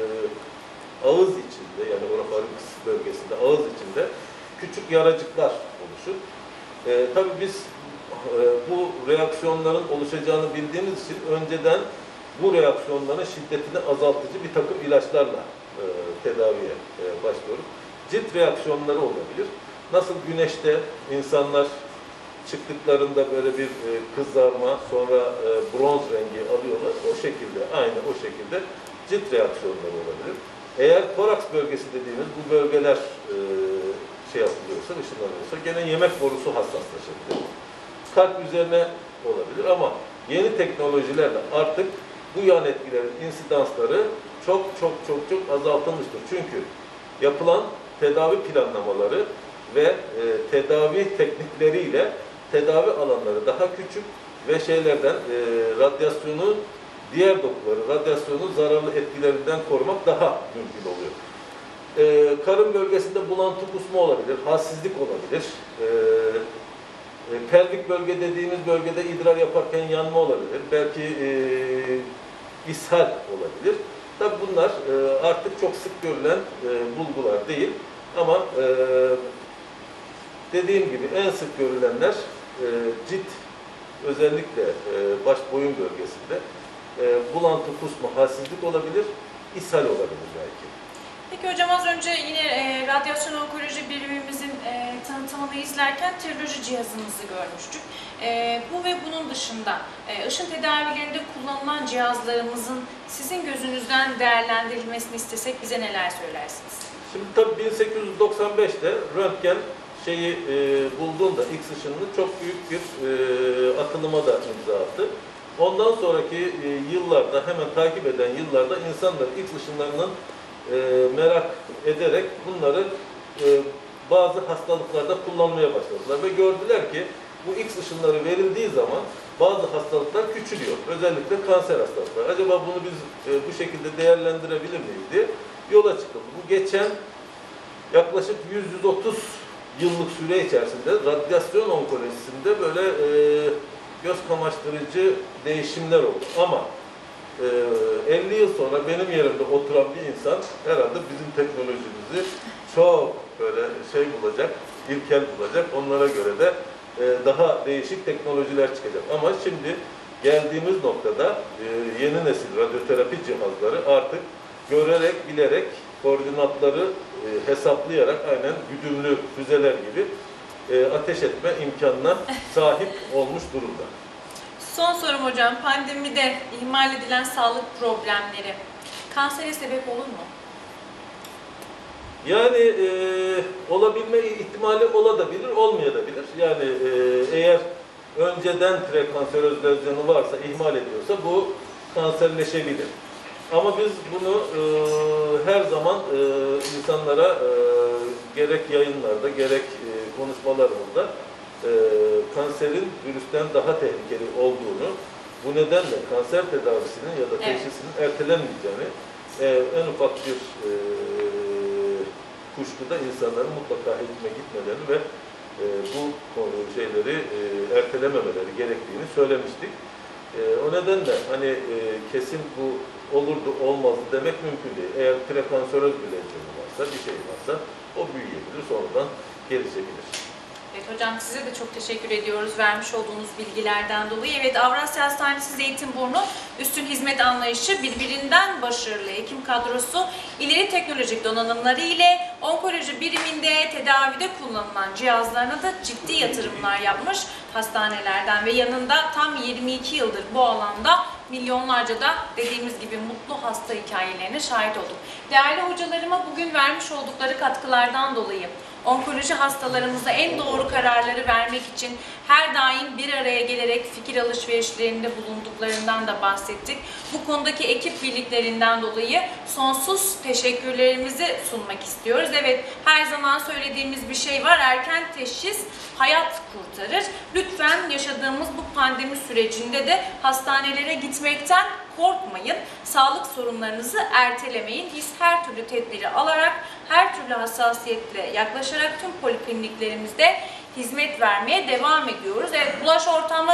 ağız içinde, yani orofarinks bölgesinde, ağız içinde küçük yaracıklar oluşur. E, tabii biz e, bu reaksiyonların oluşacağını bildiğimiz için önceden bu reaksiyonların şiddetini azaltıcı bir takım ilaçlarla e, tedaviye e, başlıyoruz. Cilt reaksiyonları olabilir. Nasıl güneşte insanlar çıktıklarında böyle bir e, kızarma, sonra e, bronz rengi alıyorlar. O şekilde, aynı o şekilde cilt reaksiyonları olabilir. Eğer toraks bölgesi dediğimiz bu bölgeler e, şey yapılıyorsa, ışınlanıyorsa gene yemek borusu hassaslaşabilir. Kalp üzerine olabilir ama yeni teknolojilerle artık bu yan etkilerin insidansları çok çok çok çok azaltılmıştır. Çünkü yapılan tedavi planlamaları ve e, tedavi teknikleriyle tedavi alanları daha küçük ve şeylerden e, radyasyonu, diğer dokuları, radyasyonun zararlı etkilerinden korumak daha mümkün oluyor. E, karın bölgesinde bulantı, kusma olabilir, halsizlik olabilir. E, e, pelvik bölge dediğimiz bölgede idrar yaparken yanma olabilir. Belki e, ishal olabilir. Tabi bunlar e, artık çok sık görülen e, bulgular değil. Ama e, dediğim gibi en sık görülenler e, cilt, özellikle e, baş boyun bölgesinde e, bulantı, kusma, halsizlik olabilir, ishal olabilir belki. Peki hocam, az önce yine e, radyasyon onkoloji birimimizin e, tanıtımını izlerken triyoloji cihazınızı görmüştük. E, bu ve bunun dışında e, ışın tedavilerinde kullanılan cihazlarımızın sizin gözünüzden değerlendirilmesini istesek bize neler söylersiniz? Şimdi tabii bin sekiz yüz doksan beşte röntgen şeyi e, bulduğunda X ışınını çok büyük bir e, atılıma da imza attı. Ondan sonraki e, yıllarda, hemen takip eden yıllarda insanlar X ışınlarının e, merak ederek bunları e, bazı hastalıklarda kullanmaya başladılar ve gördüler ki bu X ışınları verildiği zaman bazı hastalıklar küçülüyor. Özellikle kanser hastalıkları. Acaba bunu biz e, bu şekilde değerlendirebilir miyiz diye yola çıkıldı. Bu geçen yaklaşık yüz yüz otuz yıllık süre içerisinde radyasyon onkolojisinde böyle e, göz kamaştırıcı değişimler oldu. Ama e, elli yıl sonra benim yerimde oturan bir insan herhalde bizim teknolojimizi çok böyle şey bulacak, ilkel bulacak. Onlara göre de e, daha değişik teknolojiler çıkacak. Ama şimdi geldiğimiz noktada e, yeni nesil radyoterapi cihazları artık görerek, bilerek, koordinatları e, hesaplayarak aynen güdümlü füzeler gibi e, ateş etme imkanına sahip olmuş durumda. Son sorum hocam, pandemide ihmal edilen sağlık problemleri kansere sebep olur mu? Yani e, olabilme ihtimali olabilir, olmayabilir. Yani e, eğer önceden prekanseröz lezyonu varsa, ihmal ediyorsa bu kanserleşebilir. Ama biz bunu e, her zaman e, insanlara e, gerek yayınlarda, gerek e, konuşmalarımızda e, kanserin virüsten daha tehlikeli olduğunu, bu nedenle kanser tedavisinin ya da teşhisinin evet. ertelenmeyeceğini e, en ufak bir e, kuşkuda insanların mutlaka hekime gitmeleri ve e, bu şeyleri e, ertelememeleri gerektiğini söylemiştik. E, o nedenle hani e, kesin bu olurdu olmazdı demek mümkün değil. Eğer prekanseröz bir lezyonu varsa, bir şey varsa o büyüyebilir, sonradan gelişebilir. Evet hocam, size de çok teşekkür ediyoruz vermiş olduğunuz bilgilerden dolayı. Evet, Avrasya Hastanesi Zeytinburnu üstün hizmet anlayışı, birbirinden başarılı hekim kadrosu, ileri teknolojik donanımları ile onkoloji biriminde tedavide kullanılan cihazlarına da ciddi yatırımlar yapmış hastanelerden ve yanında tam yirmi iki yıldır bu alanda milyonlarca da dediğimiz gibi mutlu hasta hikayelerine şahit olduk. Değerli hocalarıma bugün vermiş oldukları katkılardan dolayı onkoloji hastalarımıza en doğru kararları vermek için her daim bir araya gelerek fikir alışverişlerinde bulunduklarından da bahsettik. Bu konudaki ekip birliklerinden dolayı sonsuz teşekkürlerimizi sunmak istiyoruz. Evet, her zaman söylediğimiz bir şey var. Erken teşhis hayat kurtarır. Lütfen yaşadığımız bu pandemi sürecinde de hastanelere gitmekten korkmayın. Sağlık sorunlarınızı ertelemeyin. Biz her türlü tedbiri alarak, her türlü hassasiyetle yaklaşarak tüm polikliniklerimizde hizmet vermeye devam ediyoruz. Evet, bulaş ortamı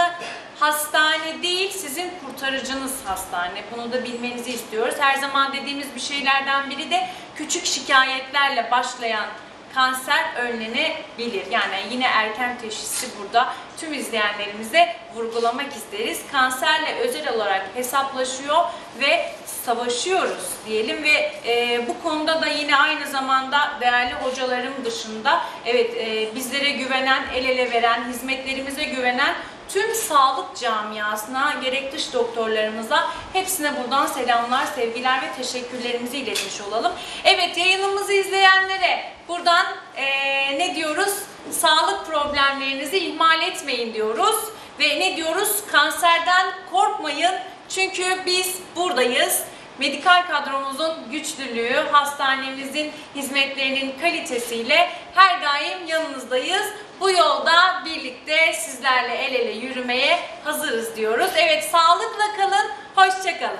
hastane değil, sizin kurtarıcınız hastane. Bunu da bilmenizi istiyoruz. Her zaman dediğimiz bir şeylerden biri de küçük şikayetlerle başlayan kanser önlenebilir. Yani yine erken teşhisi burada tüm izleyenlerimize vurgulamak isteriz. Kanserle özel olarak hesaplaşıyor ve savaşıyoruz diyelim ve e, bu konuda da yine aynı zamanda değerli hocalarım dışında evet e, bizlere güvenen, el ele veren, hizmetlerimize güvenen tüm sağlık camiasına, gerek dış doktorlarımıza hepsine buradan selamlar, sevgiler ve teşekkürlerimizi iletmiş olalım. Evet, yayınımızı izleyenlere buradan ee, ne diyoruz? Sağlık problemlerinizi ihmal etmeyin diyoruz. Ve ne diyoruz? Kanserden korkmayın. Çünkü biz buradayız. Medikal kadromuzun güçlülüğü, hastanemizin hizmetlerinin kalitesiyle her daim yanınızdayız. Bu yolda birlikte sizlerle el ele yürümeye hazırız diyoruz. Evet, sağlıkla kalın, hoşça kalın.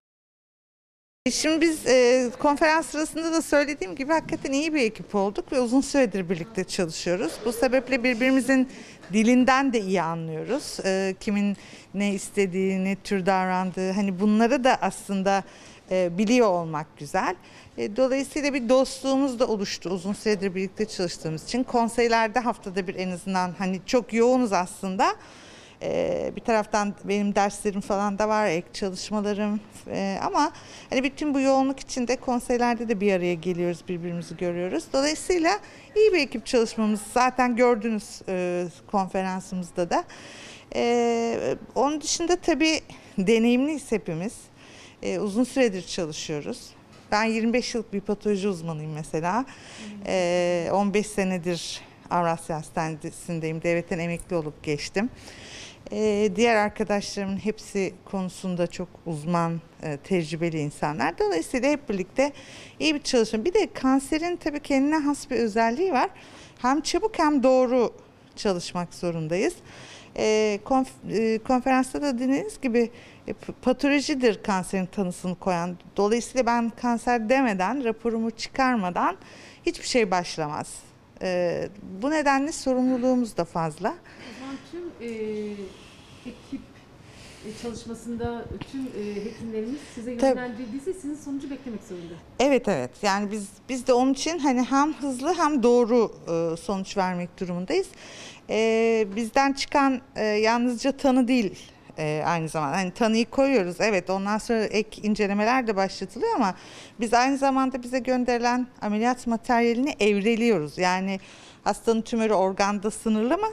Şimdi biz e, konferans sırasında da söylediğim gibi hakikaten iyi bir ekip olduk ve uzun süredir birlikte çalışıyoruz. Bu sebeple birbirimizin dilinden de iyi anlıyoruz. E, kimin ne istediği, ne tür davrandığı, hani bunları da aslında e, biliyor olmak güzel. E, dolayısıyla bir dostluğumuz da oluştu uzun süredir birlikte çalıştığımız için. Konseylerde haftada bir en azından, hani çok yoğunuz aslında. Ee, bir taraftan benim derslerim falan da var, ek çalışmalarım ee, ama hani bütün bu yoğunluk içinde konseylerde de bir araya geliyoruz, birbirimizi görüyoruz. Dolayısıyla iyi bir ekip çalışmamız zaten gördünüz e, konferansımızda da. Ee, onun dışında tabii deneyimliyiz hepimiz. Ee, uzun süredir çalışıyoruz. Ben yirmi beş yıllık bir patoloji uzmanıyım mesela. Ee, on beş senedir Avrasya Hastanesi'ndeyim. Devletten emekli olup geçtim. Ee, diğer arkadaşlarımın hepsi konusunda çok uzman, e, tecrübeli insanlar. Dolayısıyla hep birlikte iyi bir çalışma. Bir de kanserin tabii kendine has bir özelliği var. Hem çabuk hem doğru çalışmak zorundayız. E, konf, e, konferansta da dediğiniz gibi e, patolojidir kanserin tanısını koyan. Dolayısıyla ben kanser demeden, raporumu çıkarmadan hiçbir şey başlamaz. E, bu nedenle sorumluluğumuz da fazla. O zaman tüm e, ekip e, çalışmasında tüm e, hekimlerimiz size yönlendirdiyse sizin sonucu beklemek zorunda. Evet evet, yani biz biz de onun için hani hem hızlı hem doğru e, sonuç vermek durumundayız. E, bizden çıkan e, yalnızca tanı değil, e, aynı zamanda. Hani tanıyı koyuyoruz, evet, ondan sonra ek incelemeler de başlatılıyor ama biz aynı zamanda bize gönderilen ameliyat materyalini evreliyoruz. Yani hastanın tümörü organda sınırlı mı?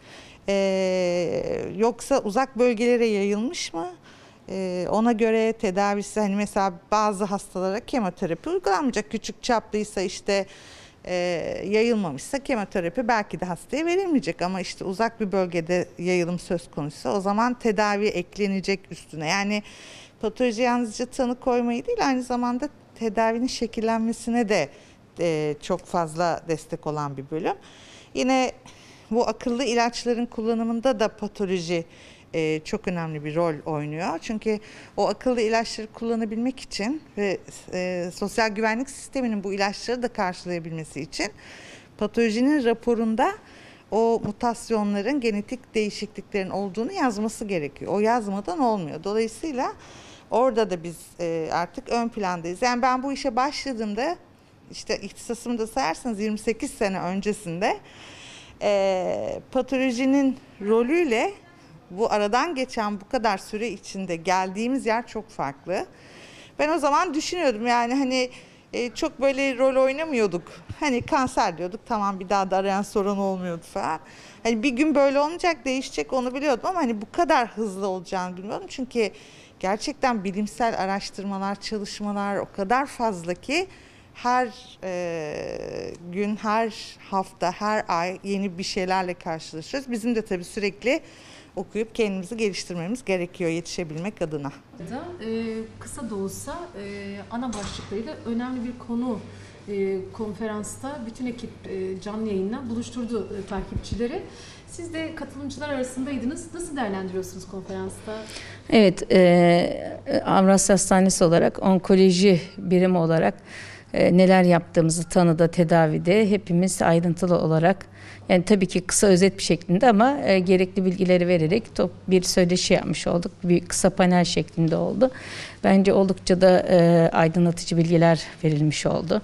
Ee, yoksa uzak bölgelere yayılmış mı? Ee, ona göre tedavisi, hani mesela bazı hastalara kemoterapi uygulanmayacak. Küçük çaplıysa işte e, yayılmamışsa kemoterapi belki de hastaya verilmeyecek ama işte uzak bir bölgede yayılım söz konusuysa o zaman tedavi eklenecek üstüne. Yani patoloji yalnızca tanı koymayı değil, aynı zamanda tedavinin şekillenmesine de e, çok fazla destek olan bir bölüm. Yine bu akıllı ilaçların kullanımında da patoloji e, çok önemli bir rol oynuyor. Çünkü o akıllı ilaçları kullanabilmek için ve e, sosyal güvenlik sisteminin bu ilaçları da karşılayabilmesi için patolojinin raporunda o mutasyonların, genetik değişikliklerin olduğunu yazması gerekiyor. O yazmadan olmuyor. Dolayısıyla orada da biz e, artık ön plandayız. Yani ben bu işe başladığımda, işte ihtisasımı da sayarsanız yirmi sekiz sene öncesinde E, patolojinin rolüyle bu aradan geçen bu kadar süre içinde geldiğimiz yer çok farklı. Ben o zaman düşünüyordum, yani hani e, çok böyle rol oynamıyorduk. Hani kanser diyorduk, tamam, bir daha da arayan soran olmuyordu falan. Hani bir gün böyle olmayacak, değişecek, onu biliyordum ama hani bu kadar hızlı olacağını bilmiyordum. Çünkü gerçekten bilimsel araştırmalar, çalışmalar o kadar fazla ki her e, gün, her hafta, her ay yeni bir şeylerle karşılaşıyoruz. Bizim de tabii sürekli okuyup kendimizi geliştirmemiz gerekiyor yetişebilmek adına. Da, e, kısa da olsa e, ana başlıklarıyla önemli bir konu e, konferansta bütün ekip e, canlı yayınla buluşturdu e, takipçileri. Siz de katılımcılar arasındaydınız. Nasıl değerlendiriyorsunuz konferansta? Evet, e, Avrasya Hastanesi olarak, onkoloji birimi olarak e, neler yaptığımızı tanıda, tedavide hepimiz ayrıntılı olarak, yani tabii ki kısa özet bir şeklinde ama e, gerekli bilgileri vererek top bir söyleşi yapmış olduk. Bir kısa panel şeklinde oldu. Bence oldukça da e, aydınlatıcı bilgiler verilmiş oldu.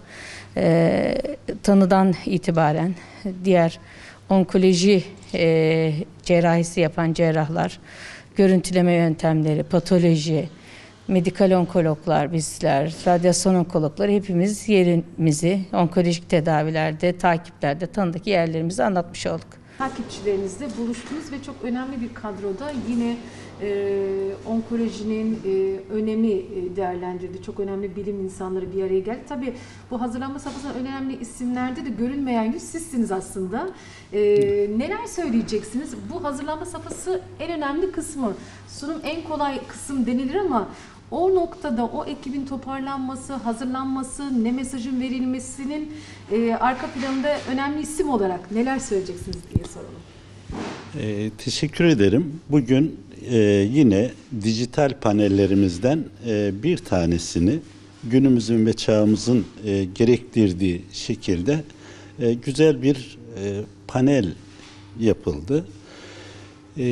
E, tanıdan itibaren diğer onkoloji e, cerrahisi yapan cerrahlar, görüntüleme yöntemleri, patoloji, medikal onkologlar, bizler, radyasyon onkologları hepimiz yerimizi onkolojik tedavilerde, takiplerde, tanıdaki yerlerimizi anlatmış olduk. Takipçilerinizle buluştunuz ve çok önemli bir kadroda yine e, onkolojinin e, önemi e, değerlendirdi. Çok önemli bilim insanları bir araya geldi. Tabii bu hazırlanma safhasında önemli isimlerde de görünmeyen yüz sizsiniz aslında. E, neler söyleyeceksiniz? Bu hazırlanma safhası en önemli kısmı. Sunum en kolay kısım denilir ama o noktada o ekibin toparlanması, hazırlanması, ne mesajın verilmesinin e, arka planında önemli isim olarak neler söyleyeceksiniz diye soralım. E, teşekkür ederim. Bugün e, yine dijital panellerimizden e, bir tanesini günümüzün ve çağımızın e, gerektirdiği şekilde e, güzel bir e, panel yapıldı. E,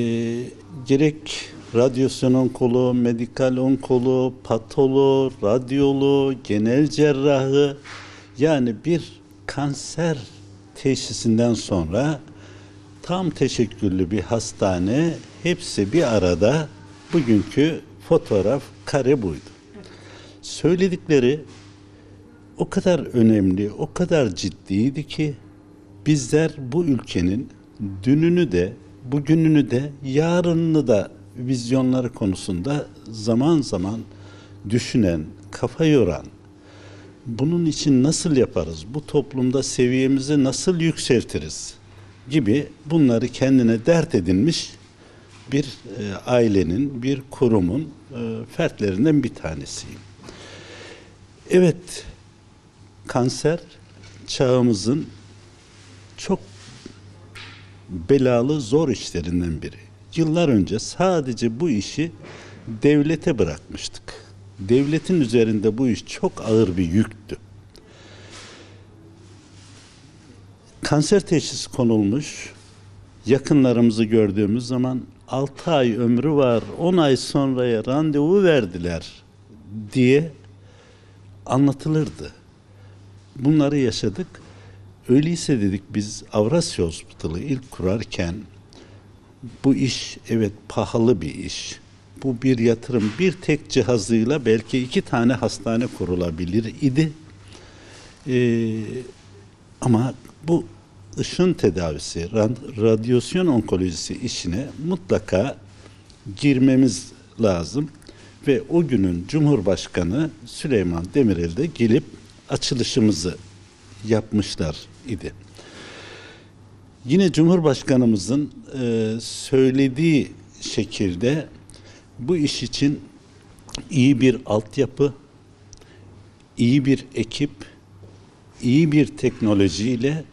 gerek radyasyon onkoloğu, medikal onkoloğu, patoloğu, radyoloğu, genel cerrahı, yani bir kanser teşhisinden sonra tam teşekküllü bir hastane, hepsi bir arada. Bugünkü fotoğraf kare buydu. Söyledikleri o kadar önemli, o kadar ciddiydi ki bizler bu ülkenin dününü de, bugününü de, yarınını da vizyonları konusunda zaman zaman düşünen, kafa yoran, bunun için nasıl yaparız, bu toplumda seviyemizi nasıl yükseltiriz gibi bunları kendine dert edinmiş bir e, ailenin, bir kurumun e, fertlerinden bir tanesiyim. Evet, kanser çağımızın çok belalı, zor işlerinden biri. Yıllar önce sadece bu işi devlete bırakmıştık. Devletin üzerinde bu iş çok ağır bir yüktü. Kanser teşhisi konulmuş, yakınlarımızı gördüğümüz zaman altı ay ömrü var, on ay sonraya randevu verdiler diye anlatılırdı. Bunları yaşadık. Öyleyse dedik biz Avrasya Hospital'ı ilk kurarken Bu iş evet pahalı bir iş. Bu bir yatırım. Bir tek cihazıyla belki iki tane hastane kurulabilir idi. Ee, ama bu ışın tedavisi, radyasyon onkolojisi işine mutlaka girmemiz lazım. Ve o günün Cumhurbaşkanı Süleyman Demirel de gelip açılışımızı yapmışlar idi. Yine Cumhurbaşkanımızın e, söylediği şekilde bu iş için iyi bir altyapı, iyi bir ekip, iyi bir teknolojiyle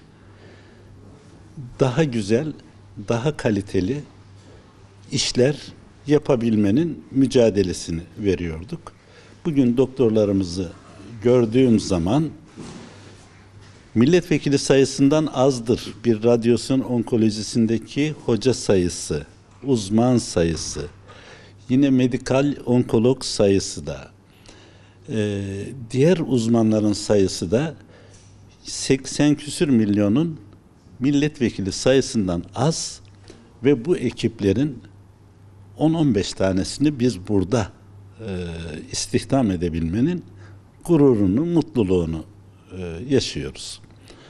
daha güzel, daha kaliteli işler yapabilmenin mücadelesini veriyorduk. Bugün doktorlarımızı gördüğüm zaman milletvekili sayısından azdır bir radyasyon onkolojisindeki hoca sayısı, uzman sayısı, yine medikal onkolog sayısı da, e, diğer uzmanların sayısı da seksen küsür milyonun milletvekili sayısından az ve bu ekiplerin on on beş tanesini biz burada e, istihdam edebilmenin gururunu, mutluluğunu e, yaşıyoruz.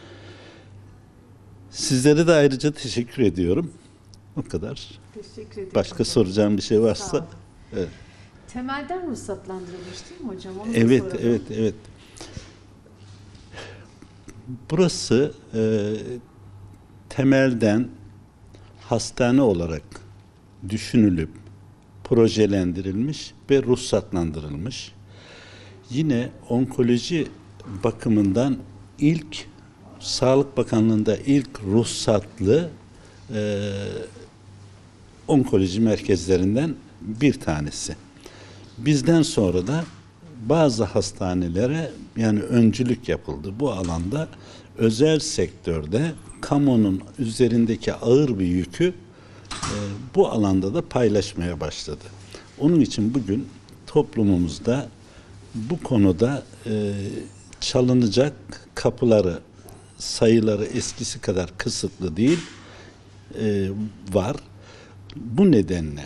Sizlere de ayrıca teşekkür ediyorum. O kadar. Teşekkür ederim. Başka hocam. soracağım bir şey Sağ varsa. olun. Evet. Temelden ruhsatlandırılmış değil mi hocam? Onu da Evet, soralım. evet, evet. Burası e, temelden hastane olarak düşünülüp projelendirilmiş ve ruhsatlandırılmış. Yine onkoloji bakımından ilk Sağlık Bakanlığı'nda ilk ruhsatlı e, onkoloji merkezlerinden bir tanesi. Bizden sonra da bazı hastanelere yani öncülük yapıldı. Bu alanda özel sektörde kamunun üzerindeki ağır bir yükü e, bu alanda da paylaşmaya başladı. Onun için bugün toplumumuzda bu konuda e, çalınacak kapıları, sayıları eskisi kadar kısıtlı değil e, var. Bu nedenle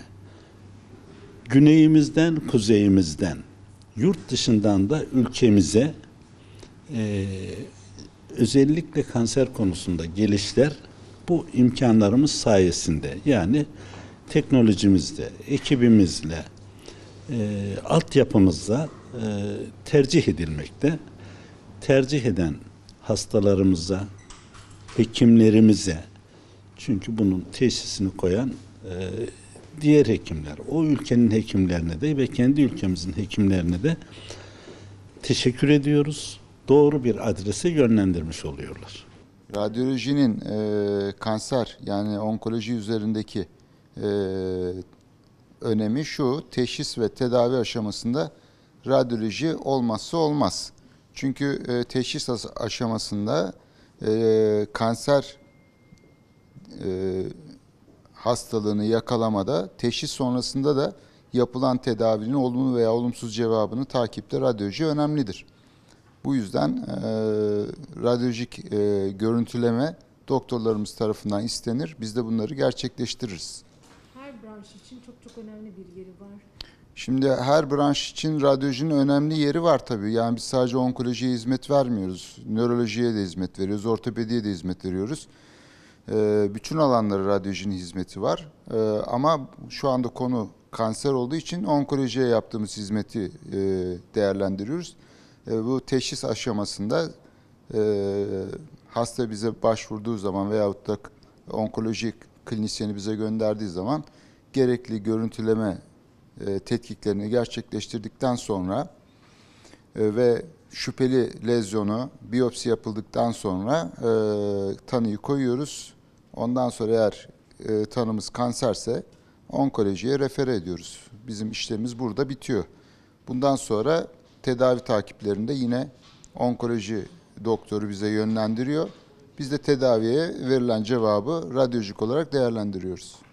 güneyimizden, kuzeyimizden, yurt dışından da ülkemize e, özellikle kanser konusunda gelişler bu imkanlarımız sayesinde yani teknolojimizle, ekibimizle, e, altyapımızla e, tercih edilmekte. Tercih eden hastalarımıza, hekimlerimize, çünkü bunun teşhisini koyan e, diğer hekimler, o ülkenin hekimlerine de ve kendi ülkemizin hekimlerine de teşekkür ediyoruz. Doğru bir adrese yönlendirmiş oluyorlar. Radyolojinin e, kanser yani onkoloji üzerindeki e, önemi şu, teşhis ve tedavi aşamasında radyoloji olmazsa olmaz. Çünkü e, teşhis aşamasında e, kanser e, hastalığını yakalamada, teşhis sonrasında da yapılan tedavinin olumlu veya olumsuz cevabını takipte radyoloji önemlidir. Bu yüzden e, radyolojik e, görüntüleme doktorlarımız tarafından istenir. Biz de bunları gerçekleştiririz. Her branş için çok çok önemli bir yeri var. Şimdi her branş için radyolojinin önemli yeri var tabii. Yani biz sadece onkolojiye hizmet vermiyoruz. Nörolojiye de hizmet veriyoruz, ortopediye de hizmet veriyoruz. E, bütün alanlara radyolojinin hizmeti var. E, ama şu anda konu kanser olduğu için onkolojiye yaptığımız hizmeti e, değerlendiriyoruz. E, bu teşhis aşamasında e, hasta bize başvurduğu zaman veyahut da onkoloji klinisyeni bize gönderdiği zaman gerekli görüntüleme e, tetkiklerini gerçekleştirdikten sonra e, ve şüpheli lezyonu biyopsi yapıldıktan sonra e, tanıyı koyuyoruz. Ondan sonra eğer e, tanımız kanserse onkolojiye refere ediyoruz. Bizim işlemimiz burada bitiyor. Bundan sonra tedavi takiplerinde yine onkoloji doktoru bize yönlendiriyor. Biz de tedaviye verilen cevabı radyolojik olarak değerlendiriyoruz.